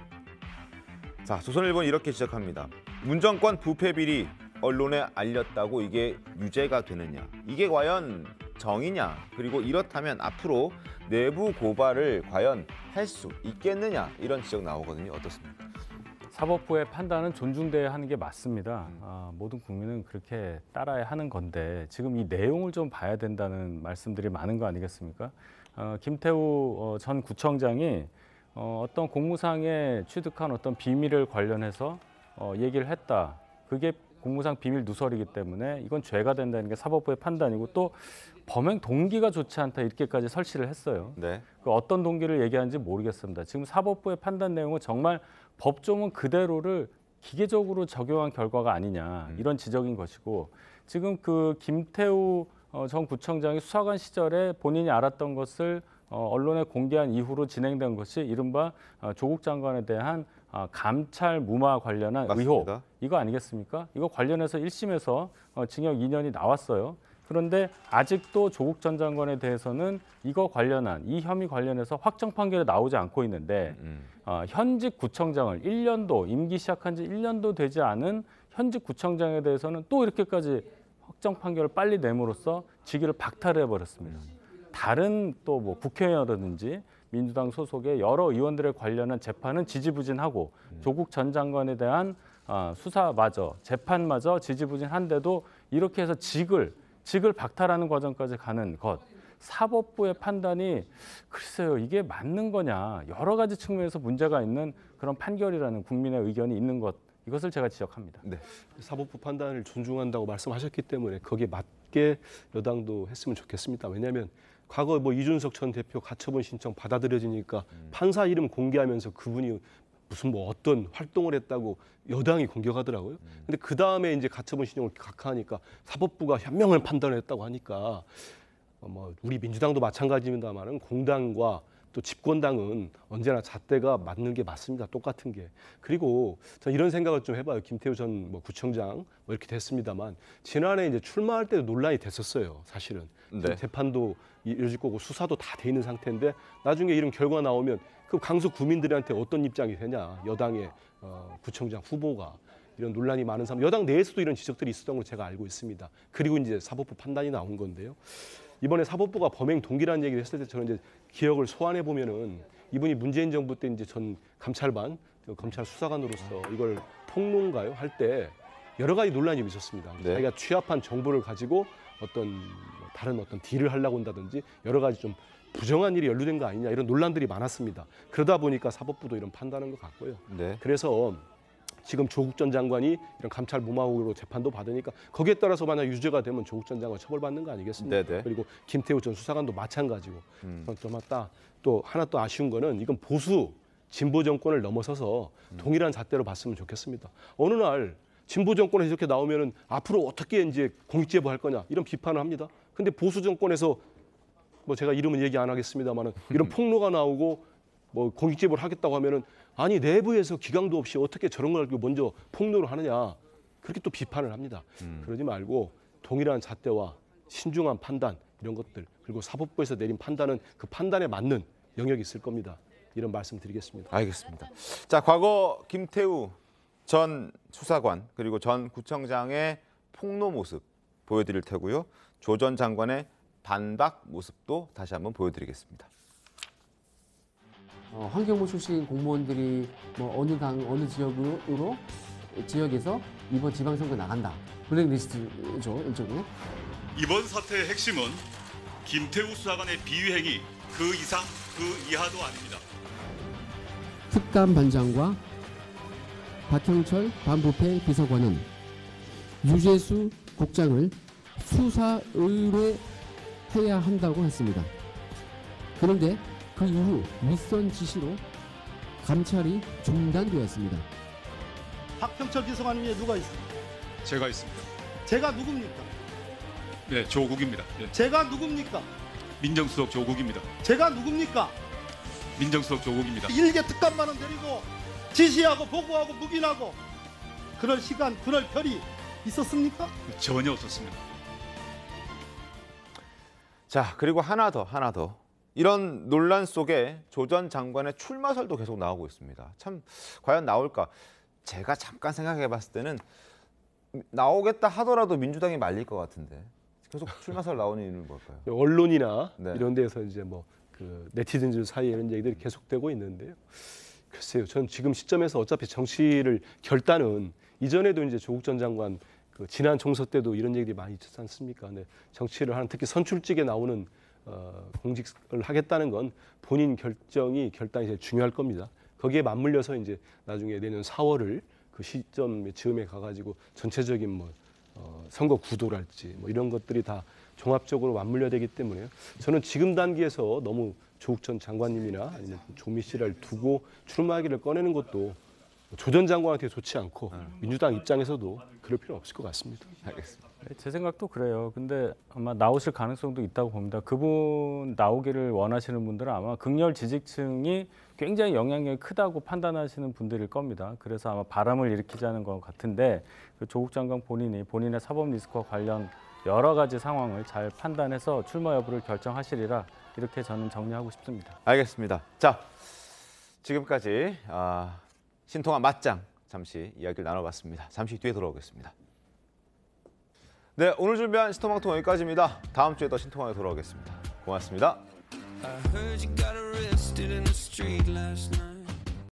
자, 조선일보는 이렇게 지적합니다. 문정권 부패 비리 언론에 알렸다고 이게 유죄가 되느냐? 이게 과연 정의냐? 그리고 이렇다면 앞으로 내부 고발을 과연 할 수 있겠느냐? 이런 지적 나오거든요. 어떻습니까? 사법부의 판단은 존중돼야 하는 게 맞습니다. 모든 국민은 그렇게 따라야 하는 건데 지금 이 내용을 좀 봐야 된다는 말씀들이 많은 거 아니겠습니까? 김태우 전 구청장이 어떤 공무상에 취득한 어떤 비밀을 관련해서 얘기를 했다. 그게 공무상 비밀 누설이기 때문에 이건 죄가 된다는 게 사법부의 판단이고 또 범행 동기가 좋지 않다 이렇게까지 설치를 했어요. 네. 그 어떤 동기를 얘기하는지 모르겠습니다. 지금 사법부의 판단 내용은 정말 법조문 그대로를 기계적으로 적용한 결과가 아니냐 이런 지적인 것이고 지금 그 김태우 전 구청장이 수사관 시절에 본인이 알았던 것을 언론에 공개한 이후로 진행된 것이 이른바 조국 장관에 대한 감찰 무마 관련한 맞습니다. 의혹 이거 아니겠습니까? 이거 관련해서 1심에서 징역 2년이 나왔어요. 그런데 아직도 조국 전 장관에 대해서는 이거 관련한 이 혐의 관련해서 확정 판결이 나오지 않고 있는데 현직 구청장을 1년도 임기 시작한 지 1년도 되지 않은 현직 구청장에 대해서는 또 이렇게까지 확정 판결을 빨리 내므로써 직위를 박탈해 버렸습니다. 다른 또 뭐 국회의원이라든지 민주당 소속의 여러 의원들에 관련한 재판은 지지부진하고 조국 전 장관에 대한 수사마저 재판마저 지지부진한데도 이렇게 해서 직을 박탈하는 과정까지 가는 것 사법부의 판단이 글쎄요 이게 맞는 거냐 여러 가지 측면에서 문제가 있는 그런 판결이라는 국민의 의견이 있는 것 이것을 제가 지적합니다. 네. 사법부 판단을 존중한다고 말씀하셨기 때문에 거기에 맞게 여당도 했으면 좋겠습니다. 왜냐하면 과거 뭐 이준석 전 대표 가처분 신청 받아들여지니까 판사 이름 공개하면서 그분이 무슨 뭐 어떤 활동을 했다고 여당이 공격하더라고요. 근데 그 다음에 이제 가처분 신청을 각하하니까 사법부가 현명한 판단을 했다고 하니까 뭐 우리 민주당도 마찬가지입니다만은 공당과 또 집권당은 언제나 잣대가 맞는 게 맞습니다. 똑같은 게. 그리고 저는 이런 생각을 좀 해봐요. 김태우 전 뭐 구청장 뭐 이렇게 됐습니다만 지난해 이제 출마할 때도 논란이 됐었어요. 사실은 네. 재판도 이어질 거고 수사도 다 돼 있는 상태인데 나중에 이런 결과 나오면 그 강서 구민들한테 어떤 입장이 되냐. 여당의 구청장 후보가 이런 논란이 많은 사람 여당 내에서도 이런 지적들이 있었던 걸 제가 알고 있습니다. 그리고 이제 사법부 판단이 나온 건데요. 이번에 사법부가 범행 동기라는 얘기를 했을 때 저는 이제 기억을 소환해 보면은 이분이 문재인 정부 때 이제 전 감찰반 검찰 수사관으로서 이걸 폭로인가요 할 때 여러 가지 논란이 있었습니다. 네. 자기가 취합한 정보를 가지고 어떤 다른 어떤 딜을 하려고 한다든지 여러 가지 좀 부정한 일이 연루된 거 아니냐 이런 논란들이 많았습니다. 그러다 보니까 사법부도 이런 판단한 것 같고요. 네. 그래서 지금 조국 전 장관이 이런 감찰 무마 의혹으로 재판도 받으니까 거기에 따라서 만약 유죄가 되면 조국 전 장관 처벌받는 거 아니겠습니까? 네네. 그리고 김태우 전 수사관도 마찬가지고 좀 맞다. 또 하나 또 아쉬운 거는 이건 보수 진보 정권을 넘어서서 동일한 잣대로 봤으면 좋겠습니다. 어느 날 진보 정권에서 이렇게 나오면은 앞으로 어떻게 이제 공익제보할 거냐 이런 비판을 합니다. 근데 보수 정권에서 뭐 제가 이름은 얘기 안 하겠습니다만은 이런 폭로가 나오고 뭐 공익제보를 하겠다고 하면은 아니 내부에서 기강도 없이 어떻게 저런 걸 먼저 폭로를 하느냐 그렇게 또 비판을 합니다. 그러지 말고 동일한 잣대와 신중한 판단 이런 것들 그리고 사법부에서 내린 판단은 그 판단에 맞는 영역이 있을 겁니다. 이런 말씀 드리겠습니다. 알겠습니다. 자, 과거 김태우 전 수사관 그리고 전 구청장의 폭로 모습 보여드릴 테고요. 조 전 장관의 반박 모습도 다시 한번 보여드리겠습니다. 환경부 출신 공무원들이 뭐 어느 당 어느 지역에서 이번 지방선거 나간다. 블랙리스트죠 일종의. 이번 사태의 핵심은 김태우 수사관의 비위행위 그 이상 그 이하도 아닙니다. 특감 반장과 박형철 반부패 비서관은 유재수 국장을 수사 의뢰해야 한다고 했습니다. 그런데 그 이후 윗선 지시로 감찰이 중단되었습니다. 박형철 비서관 위에 누가 있습니까? 제가 있습니다. 제가 누굽니까? 네, 조국입니다. 네. 제가 누굽니까? 민정수석 조국입니다. 제가 누굽니까? 민정수석 조국입니다. 일개 특감만은 데리고 지시하고 보고하고 묵인하고 그럴 시간, 그럴 별이 있었습니까? 전혀 없었습니다. 자, 그리고 하나 더. 이런 논란 속에 조 전 장관의 출마설도 계속 나오고 있습니다. 참 과연 나올까? 제가 잠깐 생각해 봤을 때는 나오겠다 하더라도 민주당이 말릴 것 같은데 계속 출마설 나오는 이유는 뭘까요? 언론이나 네. 이런 데서 이제 뭐 그 네티즌들 사이에 이런 얘기들이 계속되고 있는데요. 글쎄요, 전 지금 시점에서 어차피 정치를 결단은 이전에도 이제 조국 전 장관 그 지난 총선 때도 이런 얘기들이 많이 있었지 않습니까? 근데 정치를 하는 특히 선출직에 나오는 공직을 하겠다는 건 본인 결단이 제일 중요할 겁니다. 거기에 맞물려서 이제 나중에 내년 4월을 그 시점 즈음에 가가지고 전체적인 뭐 선거 구도랄지 뭐 이런 것들이 다 종합적으로 맞물려야 되기 때문에요. 저는 지금 단계에서 너무 조국 전 장관님이나 아니면 조미 씨를 두고 출마하기를 꺼내는 것도 조 전 장관한테 좋지 않고 민주당 입장에서도 그럴 필요는 없을 것 같습니다. 알겠습니다. 제 생각도 그래요. 근데 아마 나오실 가능성도 있다고 봅니다. 그분 나오기를 원하시는 분들은 아마 극렬 지지층이 굉장히 영향력이 크다고 판단하시는 분들일 겁니다. 그래서 아마 바람을 일으키자는 것 같은데 그 조국 장관 본인이 본인의 사법 리스크와 관련 여러 가지 상황을 잘 판단해서 출마 여부를 결정하시리라 이렇게 저는 정리하고 싶습니다. 알겠습니다. 자, 지금까지 신통한 맞짱 잠시 이야기를 나눠봤습니다. 잠시 뒤에 돌아오겠습니다. 네, 오늘 준비한 신통방통 여기까지입니다. 다음 주에 더 신통하게 돌아오겠습니다. 고맙습니다.